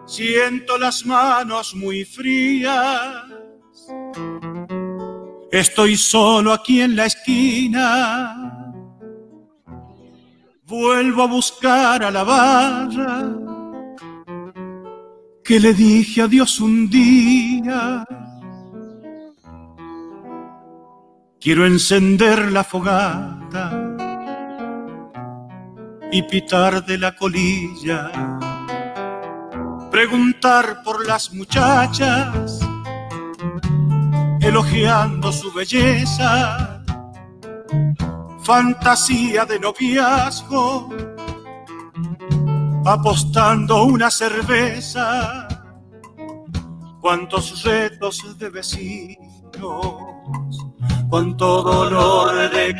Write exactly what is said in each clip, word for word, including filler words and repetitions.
Siento las manos muy frías. Estoy solo aquí en la esquina. Vuelvo a buscar a la barra que le dije adiós un día. Quiero encender la fogata y pitar de la colilla, preguntar por las muchachas, elogiando su belleza, fantasía de noviazgo, apostando una cerveza, cuántos retos de vecinos, cuánto dolor de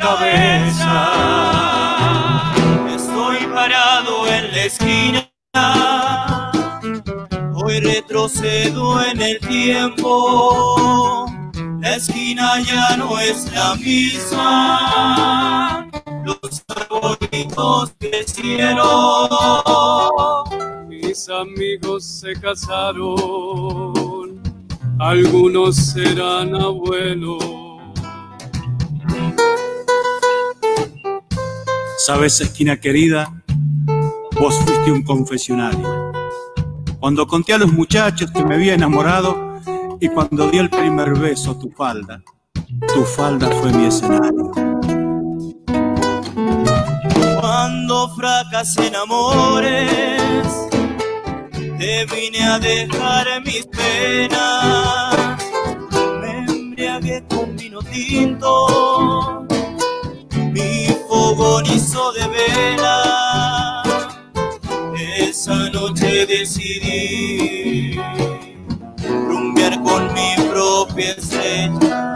cabeza. Estoy parado en la esquina, hoy retrocedo en el tiempo. La esquina ya no es la misma, los arbolitos crecieron, mis amigos se casaron, algunos serán abuelos. Sabes, esquina querida, vos fuiste un confesionario. Cuando conté a los muchachos que me había enamorado y cuando di el primer beso tu falda, tu falda fue mi escenario. Cuando fracasé en amores, te vine a dejar mis penas. Me embriagué con vino tinto, mi fogón hizo de vela. Esa noche decidí rumbear con mi propia estrella.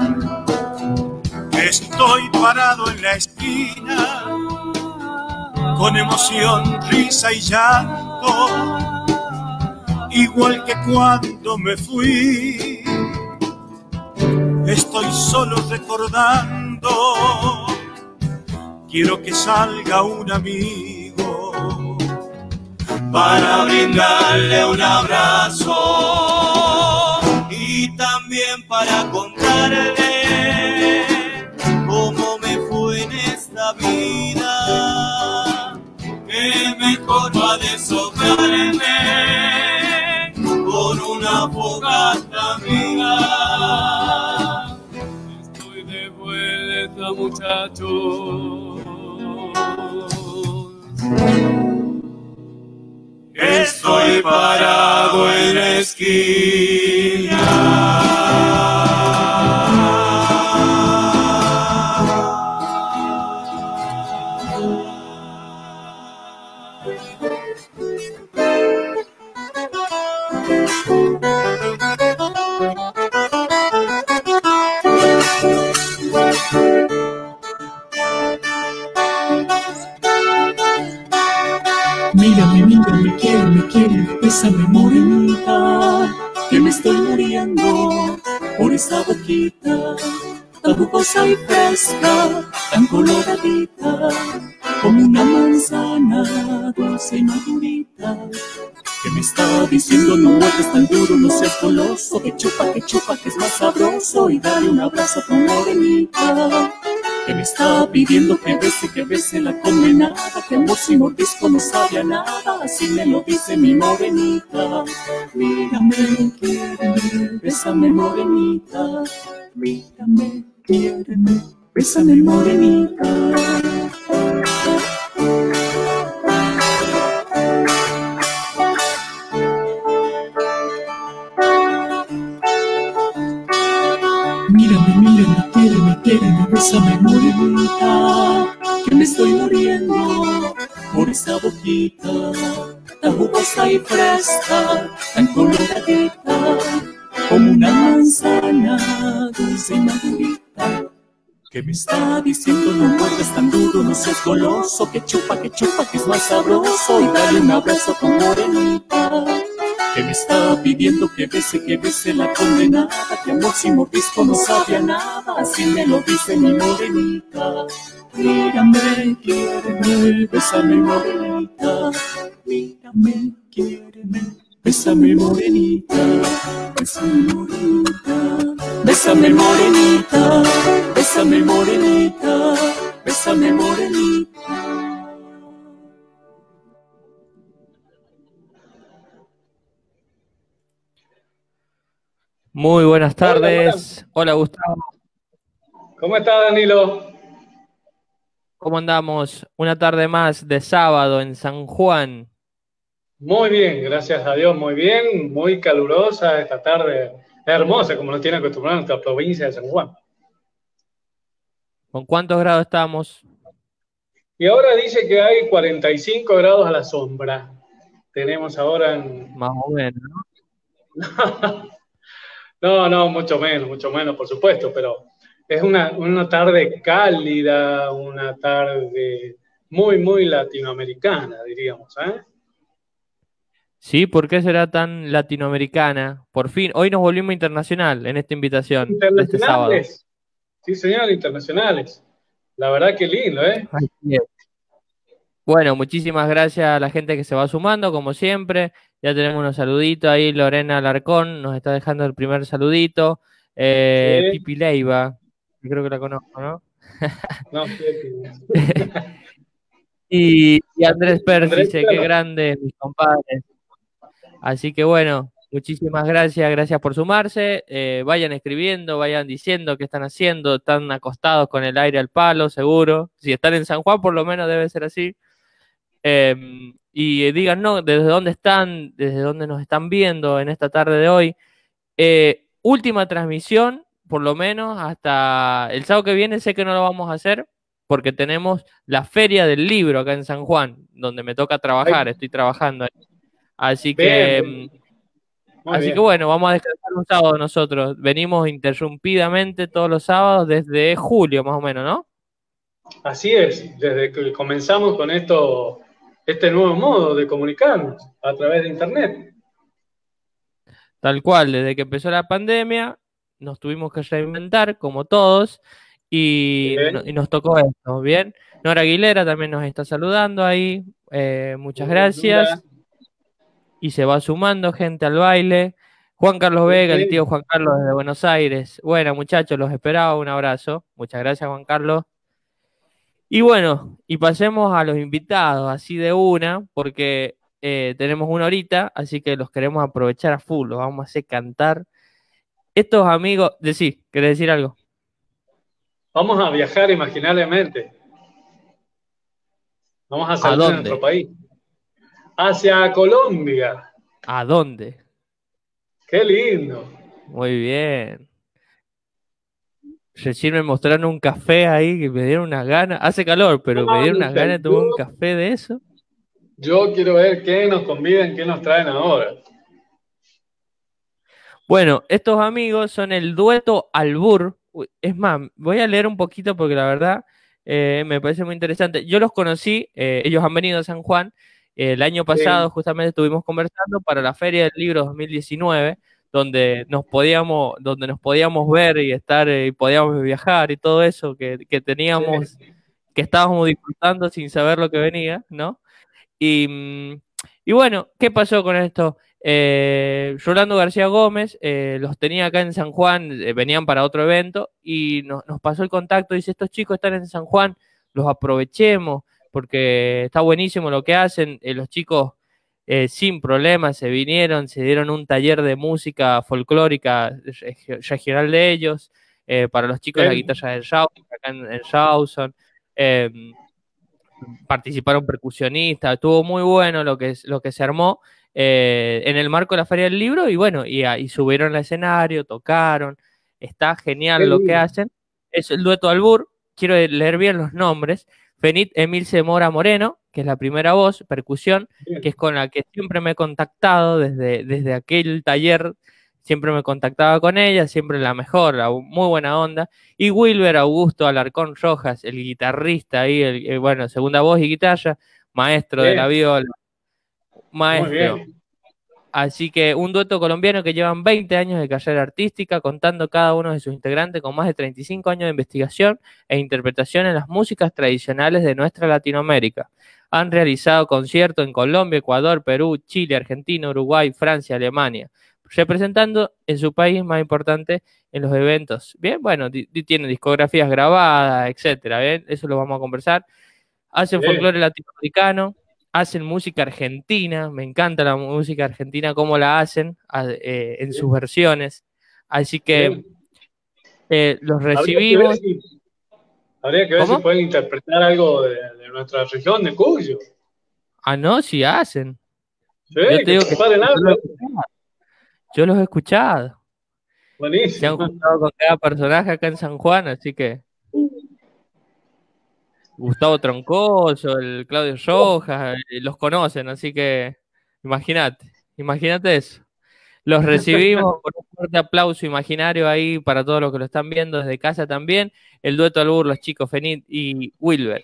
Estoy parado en la esquina, con emoción, risa y llanto, igual que cuando me fui. Estoy solo recordando, quiero que salga un amigo para brindarle un abrazo y también para contarle cómo me fue en esta vida, que mejor va a deshogarme con una fogata amiga. Estoy de vuelta, muchachos. Estoy parado en la esquina. Mírame, mírame, quiéreme, quiéreme, bésame morenita, que me estoy muriendo por esta boquita tan jugosa y fresca, tan coloradita, como una manzana dulce y madurita, que me está diciendo no muerdes tan duro, no seas goloso, que chupa, que chupa, que es más sabroso, y dale un abrazo a tu morenita, que me está pidiendo que bese, que bese la condenada, que amor sin mordisco no sabe a nada, así me lo dice mi morenita. Mírame, quiéreme, bésame morenita, mírame, quiéreme, bésame morenita. Mírame, mírame, quiéreme, quiéreme, bésame morenita, que me estoy muriendo por esa boquita tan jugosa y fresca, tan coloradita, como una manzana dulce y madurita, que me está diciendo no muerdas tan duro, no seas goloso, que chupa, que chupa, que es más sabroso, y dale un abrazo a tu morenita, que me está pidiendo que bese, que bese la condenada, que amor sin mordisco no sabe a nada, así me lo dice mi morenita. Mírame, quiéreme, bésame morenita, mírame, quiéreme, bésame morenita, bésame morenita, bésame morenita, bésame morenita, bésame morenita. Muy buenas tardes. Hola, Hola Gustavo. ¿Cómo está, Danilo? ¿Cómo andamos? Una tarde más de sábado en San Juan. Muy bien, gracias a Dios, muy bien, muy calurosa esta tarde, hermosa como nos tiene acostumbrado nuestra provincia de San Juan. ¿Con cuántos grados estamos? Y ahora dice que hay cuarenta y cinco grados a la sombra. Tenemos ahora en... Más o menos, ¿no? No, no, mucho menos, mucho menos, por supuesto, pero es una, una tarde cálida, una tarde muy, muy latinoamericana, diríamos, ¿eh? Sí, ¿por qué será tan latinoamericana? Por fin, hoy nos volvimos internacional en esta invitación de este sábado. Sí, señor, internacionales. La verdad que lindo, ¿eh? Bueno, muchísimas gracias a la gente que se va sumando, como siempre. Ya tenemos unos saluditos ahí. Lorena Alarcón nos está dejando el primer saludito. Eh, sí. Pipi Leiva, creo que la conozco, ¿no? No, sí, y, y Andrés Pérez dice, qué grande, mis compadres. Así que bueno, muchísimas gracias, gracias por sumarse. Eh, vayan escribiendo, vayan diciendo qué están haciendo. Están acostados con el aire al palo, seguro. Si están en San Juan, por lo menos debe ser así. Eh, y digan, no, desde dónde están, desde dónde nos están viendo en esta tarde de hoy. Eh, última transmisión, por lo menos, hasta el sábado que viene. Sé que no lo vamos a hacer porque tenemos la Feria del Libro acá en San Juan, donde me toca trabajar, estoy trabajando ahí. Así que, bien, bien. así bien. que bueno, vamos a descansar un sábado nosotros. Venimos interrumpidamente todos los sábados desde julio, más o menos, ¿no? Así es, desde que comenzamos con esto, este nuevo modo de comunicarnos a través de Internet. Tal cual, desde que empezó la pandemia, nos tuvimos que reinventar, como todos, y, no, y nos tocó esto, ¿bien? Nora Aguilera también nos está saludando ahí, eh, muchas bien, gracias. Hola. Y se va sumando gente al baile. Juan Carlos Vega, el tío Juan Carlos desde Buenos Aires. Bueno, muchachos, los esperaba, un abrazo. Muchas gracias, Juan Carlos. Y bueno, y pasemos a los invitados, así de una, porque eh, tenemos una horita, así que los queremos aprovechar a full, los vamos a hacer cantar. Estos amigos, decí, ¿querés decir algo? Vamos a viajar imaginariamente. Vamos a salir de nuestro país. Hacia Colombia. ¿A dónde? ¡Qué lindo! Muy bien. Recién me mostraron un café ahí que me dieron unas ganas. Hace calor, pero no, me dieron unas ganas de tomar un café de eso. Yo quiero ver qué nos convidan, qué nos traen ahora. Bueno, estos amigos son el dueto Albur. Es más, voy a leer un poquito porque la verdad eh, me parece muy interesante. Yo los conocí, eh, ellos han venido a San Juan. El año pasado sí. Justamente estuvimos conversando para la Feria del Libro dos mil diecinueve, donde nos podíamos, donde nos podíamos ver y estar y eh, podíamos viajar y todo eso que, que teníamos, sí. que estábamos disfrutando sin saber lo que venía, ¿no? Y, y bueno, ¿qué pasó con esto? Eh, Rolando García Gómez eh, los tenía acá en San Juan, eh, venían para otro evento y nos, nos pasó el contacto. Dice, estos chicos están en San Juan, los aprovechemos porque está buenísimo lo que hacen. Eh, los chicos eh, sin problemas se vinieron, se dieron un taller de música folclórica regional de ellos, eh, para los chicos de la guitarra del Rawson, acá en, en Rawson. Eh, participaron percusionistas, estuvo muy bueno lo que, lo que se armó eh, en el marco de la Feria del Libro y bueno, y, y subieron al escenario, tocaron, está genial lo que hacen. Es el dueto Albur, quiero leer bien los nombres. Fenit Emilce Mora Moreno, que es la primera voz, percusión, bien. Que es con la que siempre me he contactado desde, desde aquel taller. Siempre me contactaba con ella, siempre la mejor, la muy buena onda. Y Wilber Augusto Alarcón Rojas, el guitarrista ahí, el, el, bueno, segunda voz y guitarra, maestro bien. De la viola. Maestro. Así que un dueto colombiano que llevan veinte años de carrera artística, contando cada uno de sus integrantes con más de treinta y cinco años de investigación e interpretación en las músicas tradicionales de nuestra Latinoamérica. Han realizado conciertos en Colombia, Ecuador, Perú, Chile, Argentina, Uruguay, Francia, Alemania, representando en su país más importante en los eventos. Bien, bueno, tienen discografías grabadas, etcétera. Bien, eso lo vamos a conversar. Hacen Bien. folclore latinoamericano. Hacen música argentina, me encanta la música argentina, cómo la hacen eh, en sus versiones. Así que eh, los recibimos. Habría que ver si, habría que ver si pueden interpretar algo de, de nuestra región de Cuyo. Ah, no, sí hacen. Sí, yo te que digo que yo, los yo los he escuchado. Buenísimo. Se han juntado con cada personaje acá en San Juan, así que. Gustavo Troncoso, el Claudio Rojas, los conocen, así que imagínate, imagínate eso. Los recibimos con un fuerte aplauso imaginario ahí para todos los que lo están viendo desde casa también. El dueto Albur, los chicos Fenit y Wilber.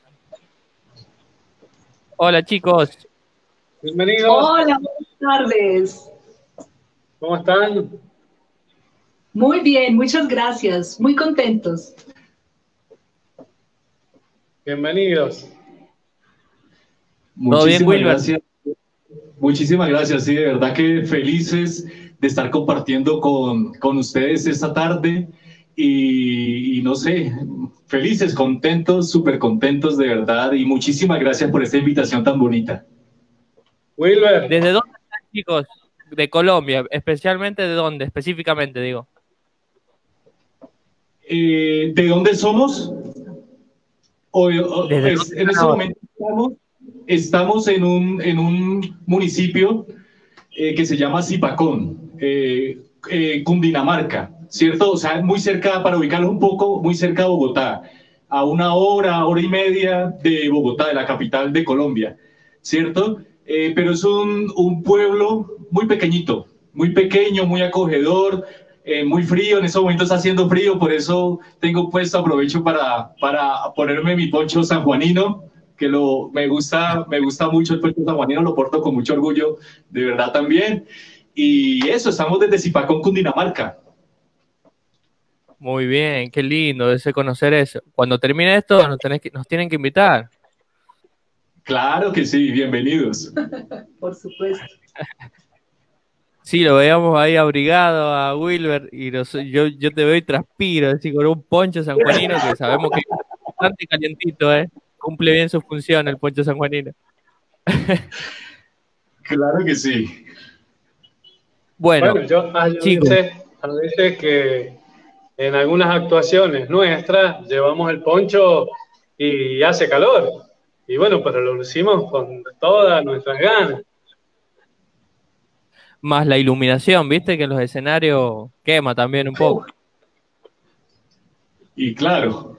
Hola chicos. Bienvenidos. Hola, buenas tardes. ¿Cómo están? Muy bien, muchas gracias. Muy contentos. Bienvenidos. Muchísimas bien, gracias. Muchísimas gracias, sí, de verdad que felices de estar compartiendo con, con ustedes esta tarde y, y no sé, felices, contentos, súper contentos de verdad y muchísimas gracias por esta invitación tan bonita. Wilber. ¿Desde dónde están chicos? De Colombia, especialmente de dónde, específicamente digo. Eh, ¿De dónde somos? O, o, es, en este momento estamos, estamos en, un, en un municipio eh, que se llama Zipacón, eh, eh, Cundinamarca, ¿cierto? O sea, muy cerca, para ubicarlo un poco, muy cerca de Bogotá, a una hora, hora y media de Bogotá, de la capital de Colombia, ¿cierto? Eh, pero es un, un pueblo muy pequeñito, muy pequeño, muy acogedor, Eh, muy frío, en este momento está haciendo frío, por eso tengo puesto, aprovecho para, para ponerme mi poncho sanjuanino, que lo, me, gusta, me gusta mucho el poncho sanjuanino, lo porto con mucho orgullo, de verdad también. Y eso, estamos desde Zipacón, Cundinamarca. Muy bien, qué lindo, deseo conocer eso. Cuando termine esto, nos, tenés que, nos tienen que invitar. Claro que sí, bienvenidos. Por supuesto. Sí, lo veíamos ahí abrigado a Wilber y los, yo, yo te veo y transpiro, así con un poncho sanjuanino que sabemos que es bastante calientito, ¿eh? Cumple bien su función el poncho sanjuanino. Claro que sí. Bueno, bueno yo, ah, yo chicos. Dice, dice que en algunas actuaciones nuestras llevamos el poncho y hace calor. Y bueno, pero lo hicimos con todas nuestras ganas. Más la iluminación, viste que en los escenarios quema también un poco. Y claro.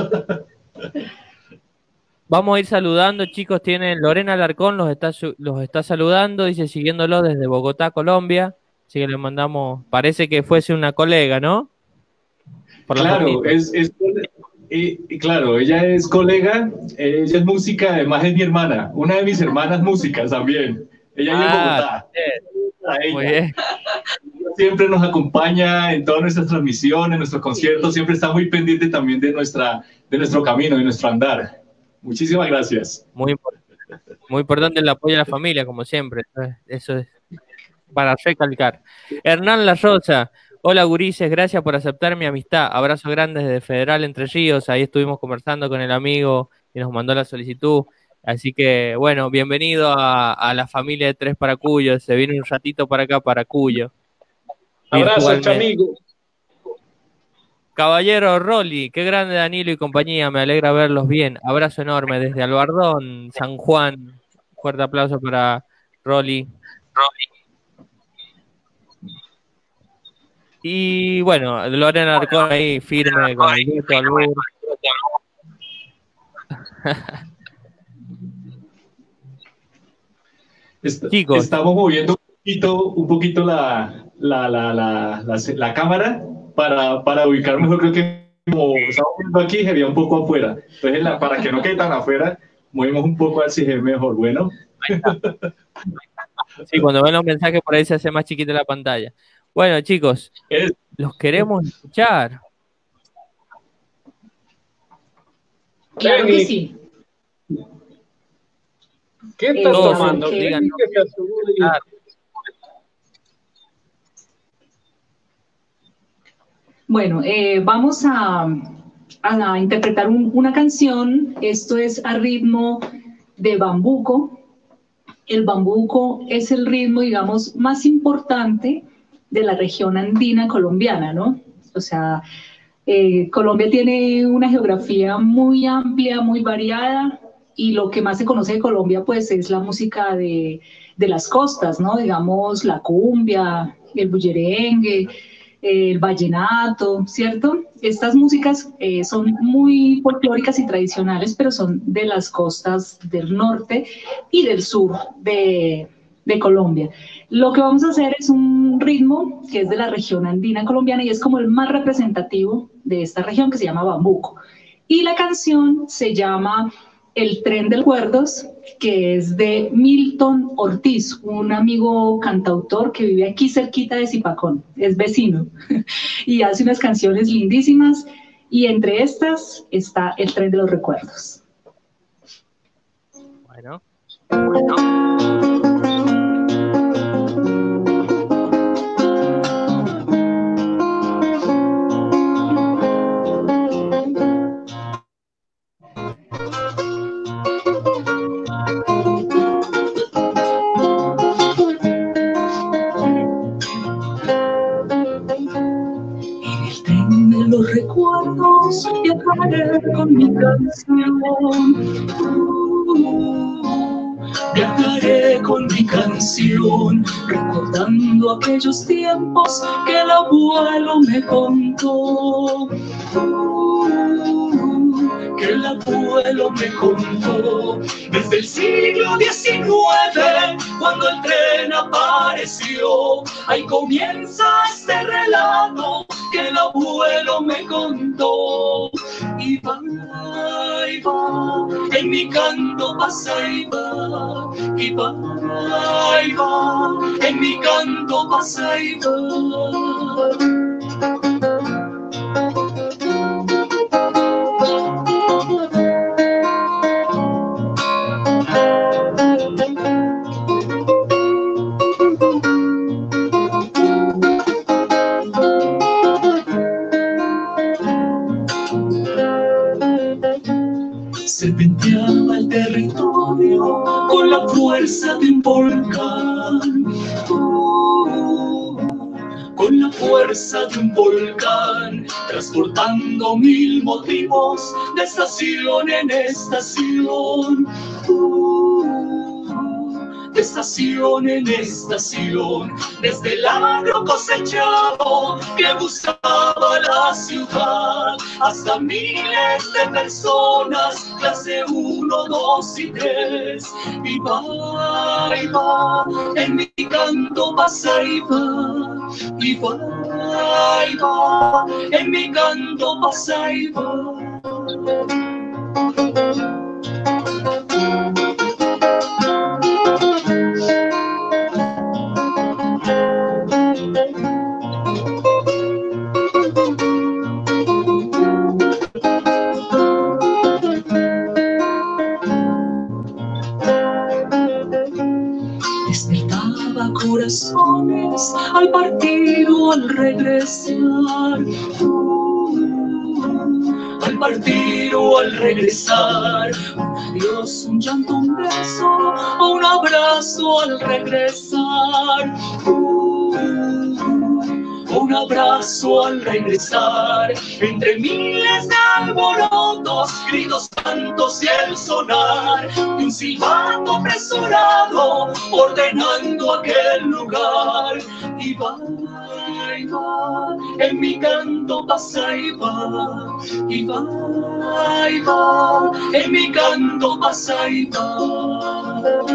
Vamos a ir saludando, chicos. Tienen Lorena Alarcón, los está, los está saludando, dice siguiéndolo desde Bogotá, Colombia. Así que le mandamos, parece que fuese una colega, ¿no? Por claro, es, es eh, claro, ella es colega, ella es música, además es mi hermana, una de mis hermanas músicas también. Ella ah, es de Bogotá. Bien. Muy bien. Siempre nos acompaña en todas nuestras transmisiones, nuestros conciertos, siempre está muy pendiente también de, nuestra, de nuestro camino, de nuestro andar. Muchísimas gracias. Muy, muy importante el apoyo a la familia, como siempre. Eso es para recalcar. Hernán La Rosa. Hola, gurises, gracias por aceptar mi amistad. Abrazo grande desde Federal Entre Ríos. Ahí estuvimos conversando con el amigo que nos mandó la solicitud. Así que, bueno, bienvenido a, a la familia de Tres para Cuyo. Se viene un ratito para acá, para Cuyo. Abrazo, amigo. Caballero Rolly, qué grande Danilo y compañía. Me alegra verlos bien. Abrazo enorme desde Albardón, San Juan. Fuerte aplauso para Rolly. Y bueno, Lorena Arcón ahí firme con el grito al burro. Est Chicos, estamos moviendo un poquito, un poquito la, la, la, la, la, la cámara para, para ubicar mejor. Creo que como estamos viendo aquí, sería un poco afuera. Entonces, la, para que no quede tan afuera, movemos un poco así es mejor. Bueno, Sí, cuando ven los mensajes por ahí se hace más chiquita la pantalla. Bueno, chicos, los queremos escuchar. Claro que sí. ¿Qué estás Todos, tomando? ¿qué? díganos. Ah, Bueno, eh, vamos a, a interpretar un- una canción. Esto es a ritmo de bambuco. El bambuco es el ritmo, digamos, más importante de la región andina colombiana, ¿no? O sea, eh, Colombia tiene una geografía muy amplia, muy variada, y lo que más se conoce de Colombia, pues, es la música de, de las costas, ¿no? Digamos, la cumbia, el bullerengue, el vallenato, ¿cierto? Estas músicas eh, son muy folclóricas y tradicionales, pero son de las costas del norte y del sur de, de Colombia. Lo que vamos a hacer es un ritmo que es de la región andina colombiana y es como el más representativo de esta región, que se llama bambuco. Y la canción se llama El Tren de Recuerdos, que es de Milton Ortiz, un amigo cantautor que vive aquí cerquita de Zipacón, es vecino, y hace unas canciones lindísimas, y entre estas está El Tren de los Recuerdos. Bueno, bueno. Los recuerdos viajaré con mi canción. Uh, viajaré con mi canción, recordando aquellos tiempos que el abuelo me contó. Uh, que el abuelo me contó. Desde el siglo diecinueve, cuando el tren apareció, ahí comienza este relato que el abuelo me contó. Y va, y va, en mi canto pasa y va. Y va, y va, en mi canto pasa y va. Serpenteaba el territorio con la fuerza de un volcán. Uh, con la fuerza de un volcán, transportando mil motivos de estación en estación. Uh, de estación en estación, desde el agro cosechado que buscaba la ciudad, hasta miles de personas, clase uno, dos y tres. Y va, y va, en mi canto pasa y va. Y va, y va, en mi canto pasa y va. Despertaba corazones al partir o al regresar. Uh, al partir o al regresar. Un adiós, un llanto, un beso o un abrazo al regresar. Uh, un abrazo al regresar, entre miles de alborotos, gritos santos y el sonar de un silbato apresurado, ordenando aquel lugar. Y va, y va, en mi canto pasa y va. Y va, y va, en mi canto pasa y va.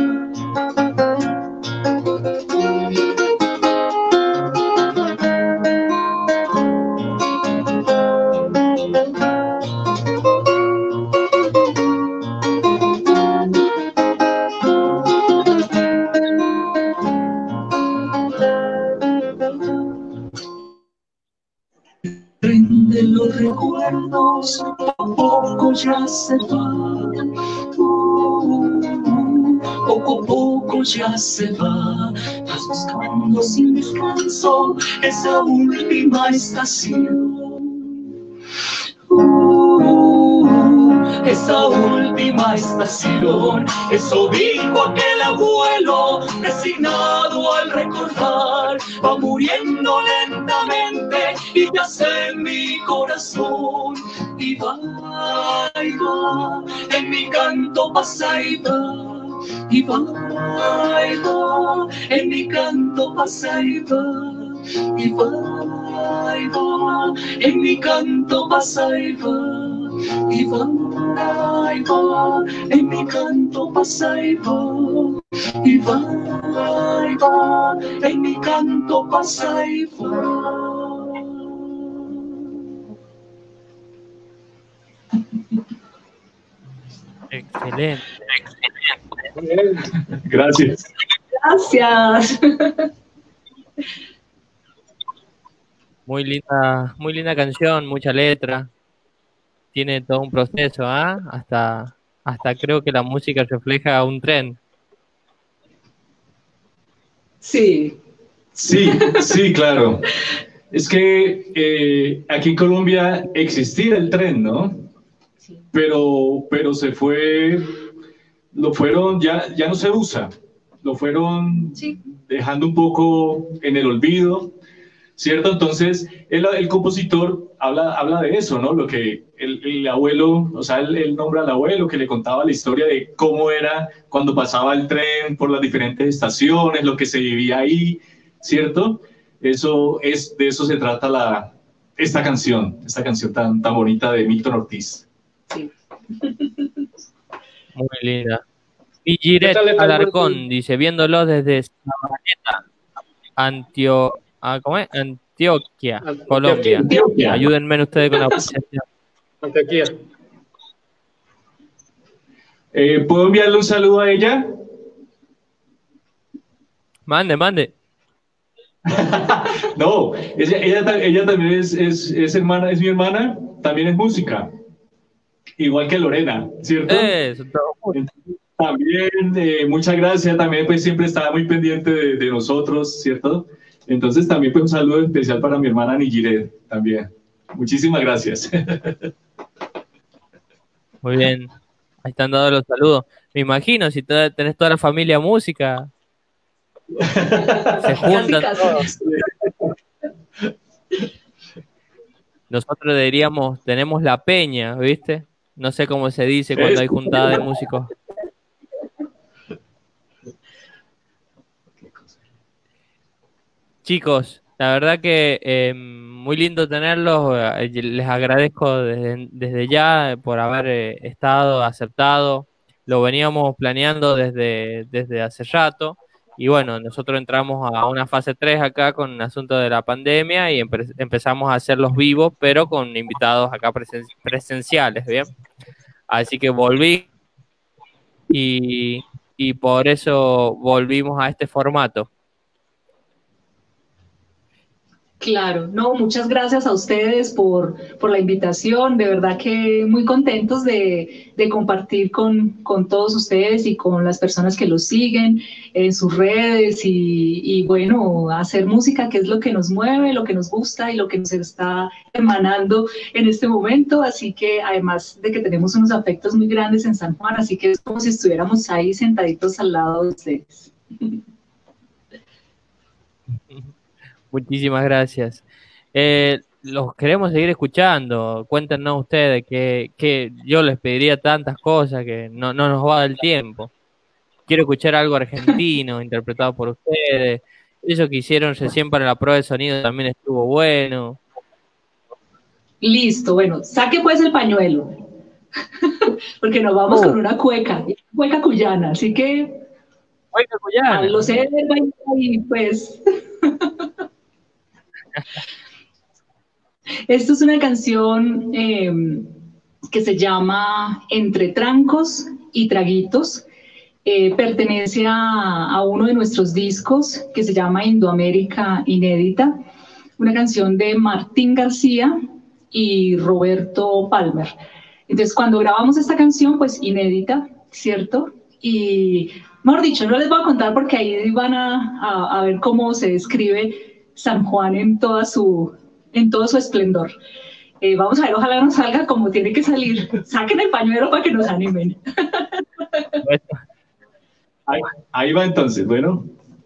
los recuerdos poco a poco ya se van. Uh, poco a poco ya se va. Vas buscando sin descanso esa última estación. Uh, esa última estación. Eso dijo aquel abuelo, resignado al recordar. Va muriendo lentamente y yace en mi corazón. Y va, y va, en mi canto pasa y va. Y va, y va, en mi canto pasa y va. Y va, y va, en mi canto pasa y va. Y va, y va, en mi canto pasa y va. Y va, y va, en mi canto pasa y va. Excelente. Gracias. Gracias. Muy linda, muy linda canción, mucha letra. Tiene todo un proceso, ¿ah? ¿eh? Hasta, hasta creo que la música refleja un tren. Sí. Sí, sí, claro. Es que eh, aquí en Colombia existía el tren, ¿no? Sí. Pero, pero se fue, lo fueron, ya, ya no se usa, lo fueron Sí. dejando un poco en el olvido, ¿cierto? Entonces, el, el compositor habla, habla de eso, ¿no? Lo que el, el abuelo, o sea, él, él nombra al abuelo que le contaba la historia de cómo era cuando pasaba el tren por las diferentes estaciones, lo que se vivía ahí, ¿cierto? Eso es, de eso se trata la, esta canción, esta canción tan, tan bonita de Milton Ortiz. Sí. Muy linda. Y Giret Alarcón dice, viéndolo desde Sabaneta, Antio, ah, ¿cómo es? Antioquia, Antioquia. Colombia. Antioquia. Ayúdenme ustedes con la pronunciación. Antioquia. Eh, ¿Puedo enviarle un saludo a ella? Mande, mande. No, ella, ella, ella también es, es, es hermana, es mi hermana, también es música, igual que Lorena, ¿cierto? Eso, todo. Entonces, también, eh, muchas gracias, también pues siempre estaba muy pendiente de, de nosotros, ¿cierto? Entonces también pues un saludo especial para mi hermana Nigiret, también. Muchísimas gracias. Muy bien. Ahí están dados los saludos. Me imagino, si toda, tenés toda la familia música, se juntan Casi, todos. Nosotros diríamos, tenemos la peña, ¿viste? No sé cómo se dice cuando hay juntada de músicos. Chicos, la verdad que eh, muy lindo tenerlos. eh, Les agradezco desde, desde ya por haber eh, estado, aceptado. Lo veníamos planeando desde, desde hace rato. Y bueno, nosotros entramos a una fase tres acá con el asunto de la pandemia y empe empezamos a hacerlos vivos, pero con invitados acá presen presenciales, ¿bien? Así que volví y, y por eso volvimos a este formato. Claro, no, muchas gracias a ustedes por, por la invitación, de verdad que muy contentos de, de compartir con, con todos ustedes y con las personas que los siguen en sus redes y, y bueno, hacer música que es lo que nos mueve, lo que nos gusta y lo que nos está emanando en este momento, así que además de que tenemos unos afectos muy grandes en San Juan, así que es como si estuviéramos ahí sentaditos al lado de ustedes. Muchísimas gracias. Eh, los queremos seguir escuchando. Cuéntenos ustedes que, que yo les pediría tantas cosas que no, no nos va a dar el tiempo. Quiero escuchar algo argentino interpretado por ustedes. Eso que hicieron recién para la prueba de sonido también estuvo bueno. Listo, bueno, saque pues el pañuelo, porque nos vamos oh. con una cueca, cueca cuyana, así que Cueca cuyana. lo sé y pues... Esto es una canción eh, que se llama Entre Trancos y Traguitos. Eh, pertenece a, a uno de nuestros discos que se llama Indoamérica Inédita. Una canción de Martín García y Roberto Palmer. Entonces, cuando grabamos esta canción, pues inédita, ¿cierto? Y, mejor dicho, no les voy a contar porque ahí van a, a, a ver cómo se describe San Juan en, toda su, en todo su esplendor. Eh, vamos a ver, ojalá nos salga como tiene que salir. Saquen el pañuelo para que nos animen. Ahí, ahí va entonces, bueno.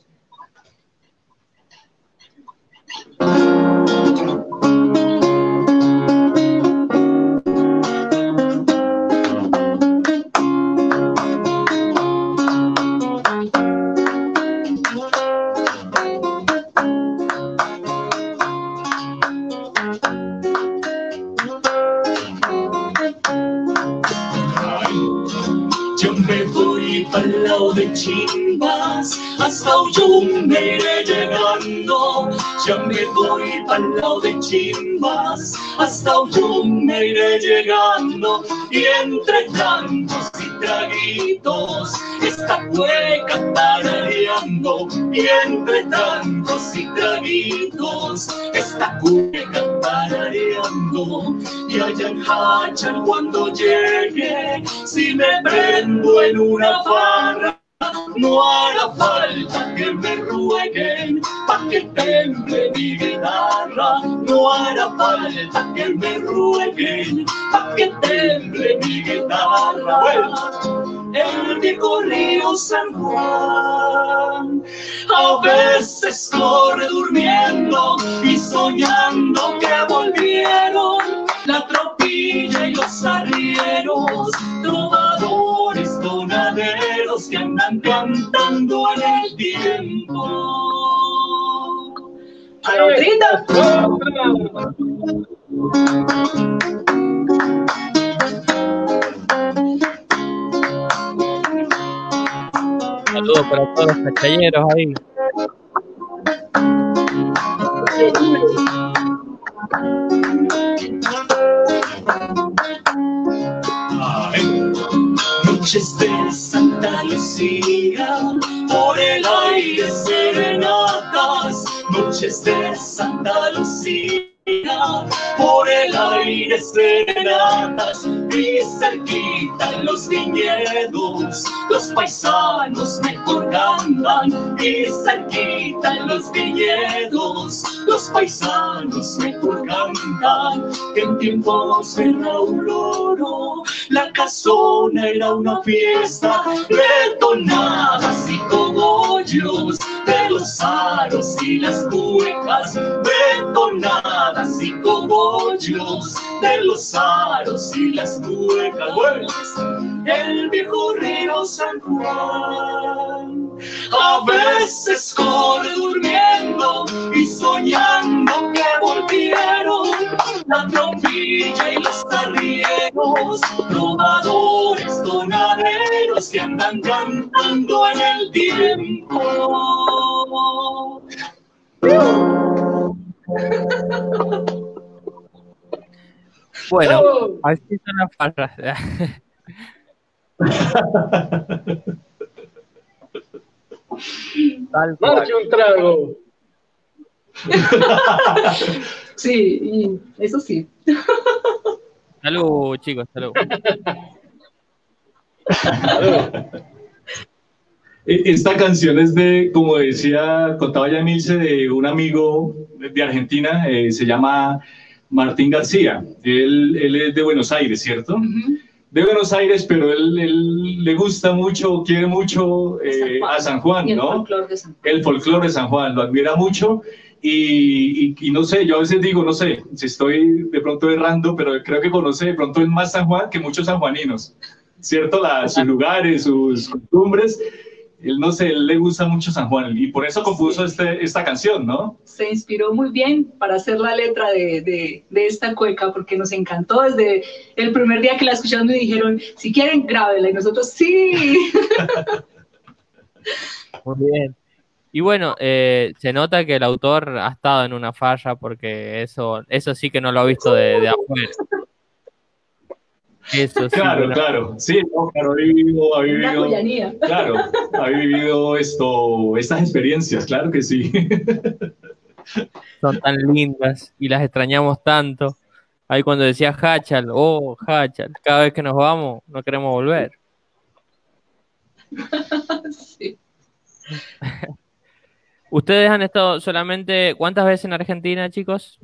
Al lado de Chimbas, hasta Uyum me iré llegando. Ya me voy al lado de Chimbas, hasta Uyum me iré llegando. Y entre tantos y traguitos, esta cueca tarareando. Y entre tantos y traguitos, esta cueca tarareando. Y allá en Hachal cuando llegue, si me prendo en una farra, no hará falta que me rueguen pa' que temble mi guitarra. No hará falta que me rueguen pa' que temble mi guitarra. El viejo río San Juan a veces corre durmiendo y soñando que volvieron la tropilla y los arrieros, trovadores, tonaderos que andan cantando en el tiempo. ¡A la otrita! Saludos para todos los cachayeros ahí. Noches de Santa Lucía, por el aire serenatas. Noches de Santa Lucía, por el aire serenatas. Y cerquita en los viñedos, los paisanos mejor cantan. Y cerquita en los viñedos, los paisanos mejor cantan. En tiempos de Raúl Oro, la casona era una fiesta de tonadas y cogollos, de los aros y las cuecas, de tonadas y cogollos, de los aros y las cuecas. El viejo río San Juan a veces corre durmiendo y soñando que volvieron la tropilla y los arrieros, trovadores, tonaderos que andan cantando en el tiempo. Bueno, así son las farras. Marche un trago. Sí, y eso sí. Salud, chicos, salud. Esta canción es de, como decía, contaba ya Milce, de un amigo de Argentina, eh, se llama Martín García. Él, él es de Buenos Aires, ¿cierto? Uh-huh. De Buenos Aires, pero él, él le gusta mucho, quiere mucho eh, San a San Juan, el ¿no? Folclor de San Juan. El folclore de San Juan, lo admira mucho. Y, y, y no sé, yo a veces digo, no sé, si estoy de pronto errando, pero creo que conoce de pronto es más San Juan que muchos sanjuaninos, ¿cierto? La, sus lugares, sus costumbres. Él, no sé, él le gusta mucho San Juan y por eso compuso sí. este, esta canción, ¿no? Se inspiró muy bien para hacer la letra de, de, de esta cueca porque nos encantó desde el primer día que la escuchamos y dijeron, si quieren, grábela, y nosotros, ¡sí! Muy bien. Y bueno, eh, se nota que el autor ha estado en una falla porque eso, eso sí que no lo ha visto de, de afuera. Eso, claro, sí, claro, sí, no, claro, ha vivido, ha vivido, claro, ha vivido esto, estas experiencias, claro que sí. Son tan lindas y las extrañamos tanto. Ahí cuando decía Hachal, oh, Hachal, cada vez que nos vamos, no queremos volver. Sí. ¿Ustedes han estado solamente cuántas veces en Argentina, chicos?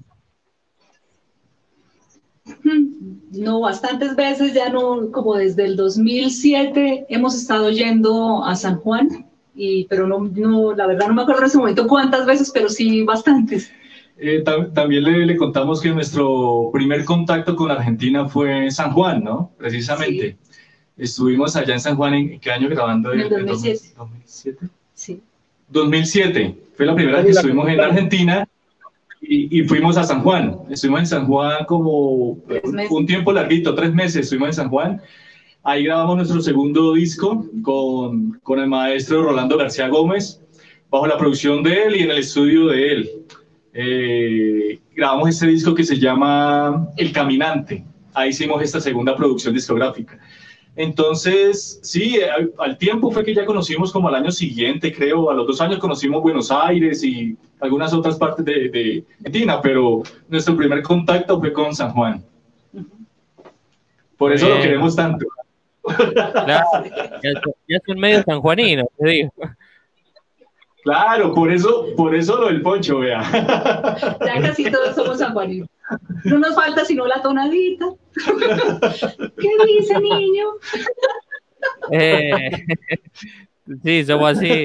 No, bastantes veces, ya no, como desde el dos mil siete hemos estado yendo a San Juan, y, pero no, no, la verdad no me acuerdo en ese momento cuántas veces, pero sí bastantes. Eh, tam también le, le contamos que nuestro primer contacto con Argentina fue en San Juan, ¿no? Precisamente. Sí. Estuvimos allá en San Juan, ¿en qué año grabando? En el dos mil siete. ¿dos mil siete? Sí. dos mil siete. Fue la primera vez que estuvimos en Argentina y, y fuimos a San Juan. Estuvimos en San Juan como un tiempo larguito, tres meses estuvimos en San Juan. Ahí grabamos nuestro segundo disco con, con el maestro Rolando García Gómez, bajo la producción de él y en el estudio de él. Eh, grabamos este disco que se llama El Caminante. Ahí hicimos esta segunda producción discográfica. Entonces, sí, al, al tiempo fue que ya conocimos como al año siguiente, creo, a los dos años conocimos Buenos Aires y algunas otras partes de, de Argentina, pero nuestro primer contacto fue con San Juan. Por eso Bien. Lo queremos tanto. Claro, ya, ya son medio sanjuaninos, te digo. Claro, por eso, por eso lo del poncho, vea. Ya casi todos somos sanjuaninos. No nos falta sino la tonadita. ¿Qué dice, niño? Eh, sí, somos así.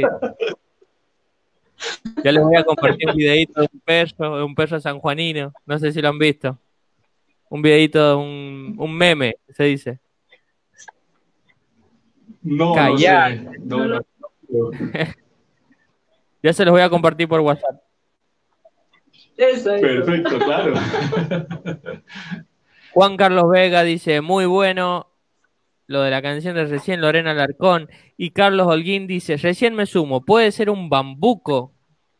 Ya les voy a compartir un videito de un perro, de un perro sanjuanino. No sé si lo han visto. Un videito de un, un meme, se dice. No, Callar. no sé. No, no, no. Ya se los voy a compartir por WhatsApp. Eso, eso. Perfecto, claro. Juan Carlos Vega dice, muy bueno lo de la canción de recién Lorena Alarcón. Y Carlos Holguín dice, recién me sumo, ¿puede ser un bambuco?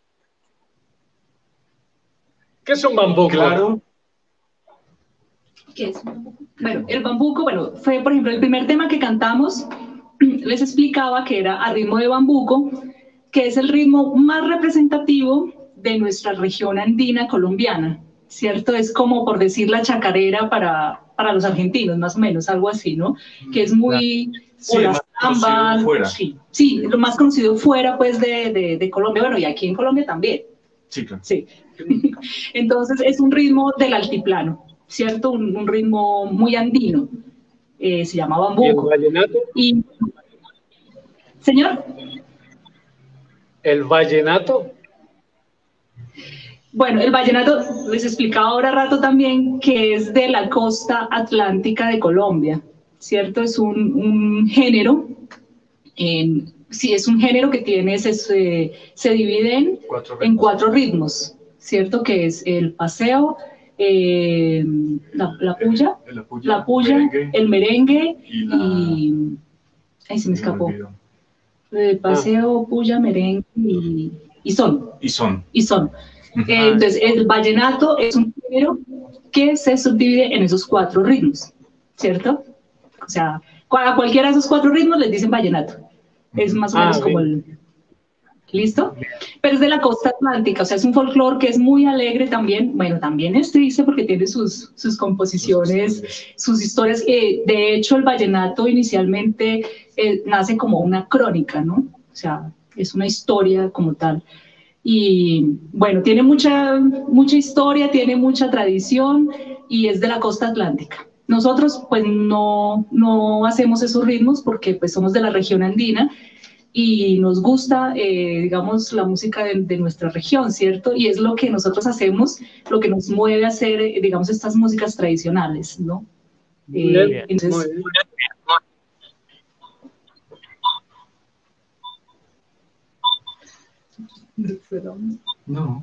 ¿Qué es un bambuco? Claro. ¿Qué es un bambuco? Bueno, el bambuco, bueno, fue por ejemplo el primer tema que cantamos, les explicaba que era a ritmo de bambuco, que es el ritmo más representativo de nuestra región andina colombiana, ¿cierto? Es como por decir la chacarera para, para los argentinos, más o menos, algo así, ¿no? Que es muy... Sí, o las zambas, sí, sí, lo más conocido fuera, pues, de, de, de Colombia, bueno, y aquí en Colombia también. Sí, claro. Sí. Entonces, es un ritmo del altiplano, ¿cierto? Un, un ritmo muy andino, eh, se llama bambuco. ¿Y el vallenato? Y, ¿señor? ¿El vallenato? Bueno, el vallenato, les explicaba ahora rato también que es de la costa atlántica de Colombia, ¿cierto? Es un, un género, en, sí, es un género que tiene, se, se, se divide en cuatro, en cuatro ritmos, ¿cierto? Que es el paseo, eh, la, la, puya, el, la puya, la puya merengue, el merengue y... La... y ahí se me escapó. El paseo, ah. puya, merengue y, y son. Y son. Y son. Eh, entonces, el vallenato es un género que se subdivide en esos cuatro ritmos, ¿cierto? O sea, a cualquiera de esos cuatro ritmos les dicen vallenato. Es más o menos ah, como el... ¿Listo? Pero es de la costa atlántica, o sea, es un folclore que es muy alegre también. Bueno, también es triste porque tiene sus, sus composiciones, sus historias. Eh, de hecho, el vallenato inicialmente eh, nace como una crónica, ¿no? O sea, es una historia como tal. Y bueno, tiene mucha, mucha historia, tiene mucha tradición y es de la costa atlántica. Nosotros pues no, no hacemos esos ritmos porque pues somos de la región andina y nos gusta, eh, digamos, la música de, de nuestra región, ¿cierto? Y es lo que nosotros hacemos, lo que nos mueve a hacer, eh, digamos, estas músicas tradicionales, ¿no? Muy eh, bien, entonces, muy bien. No.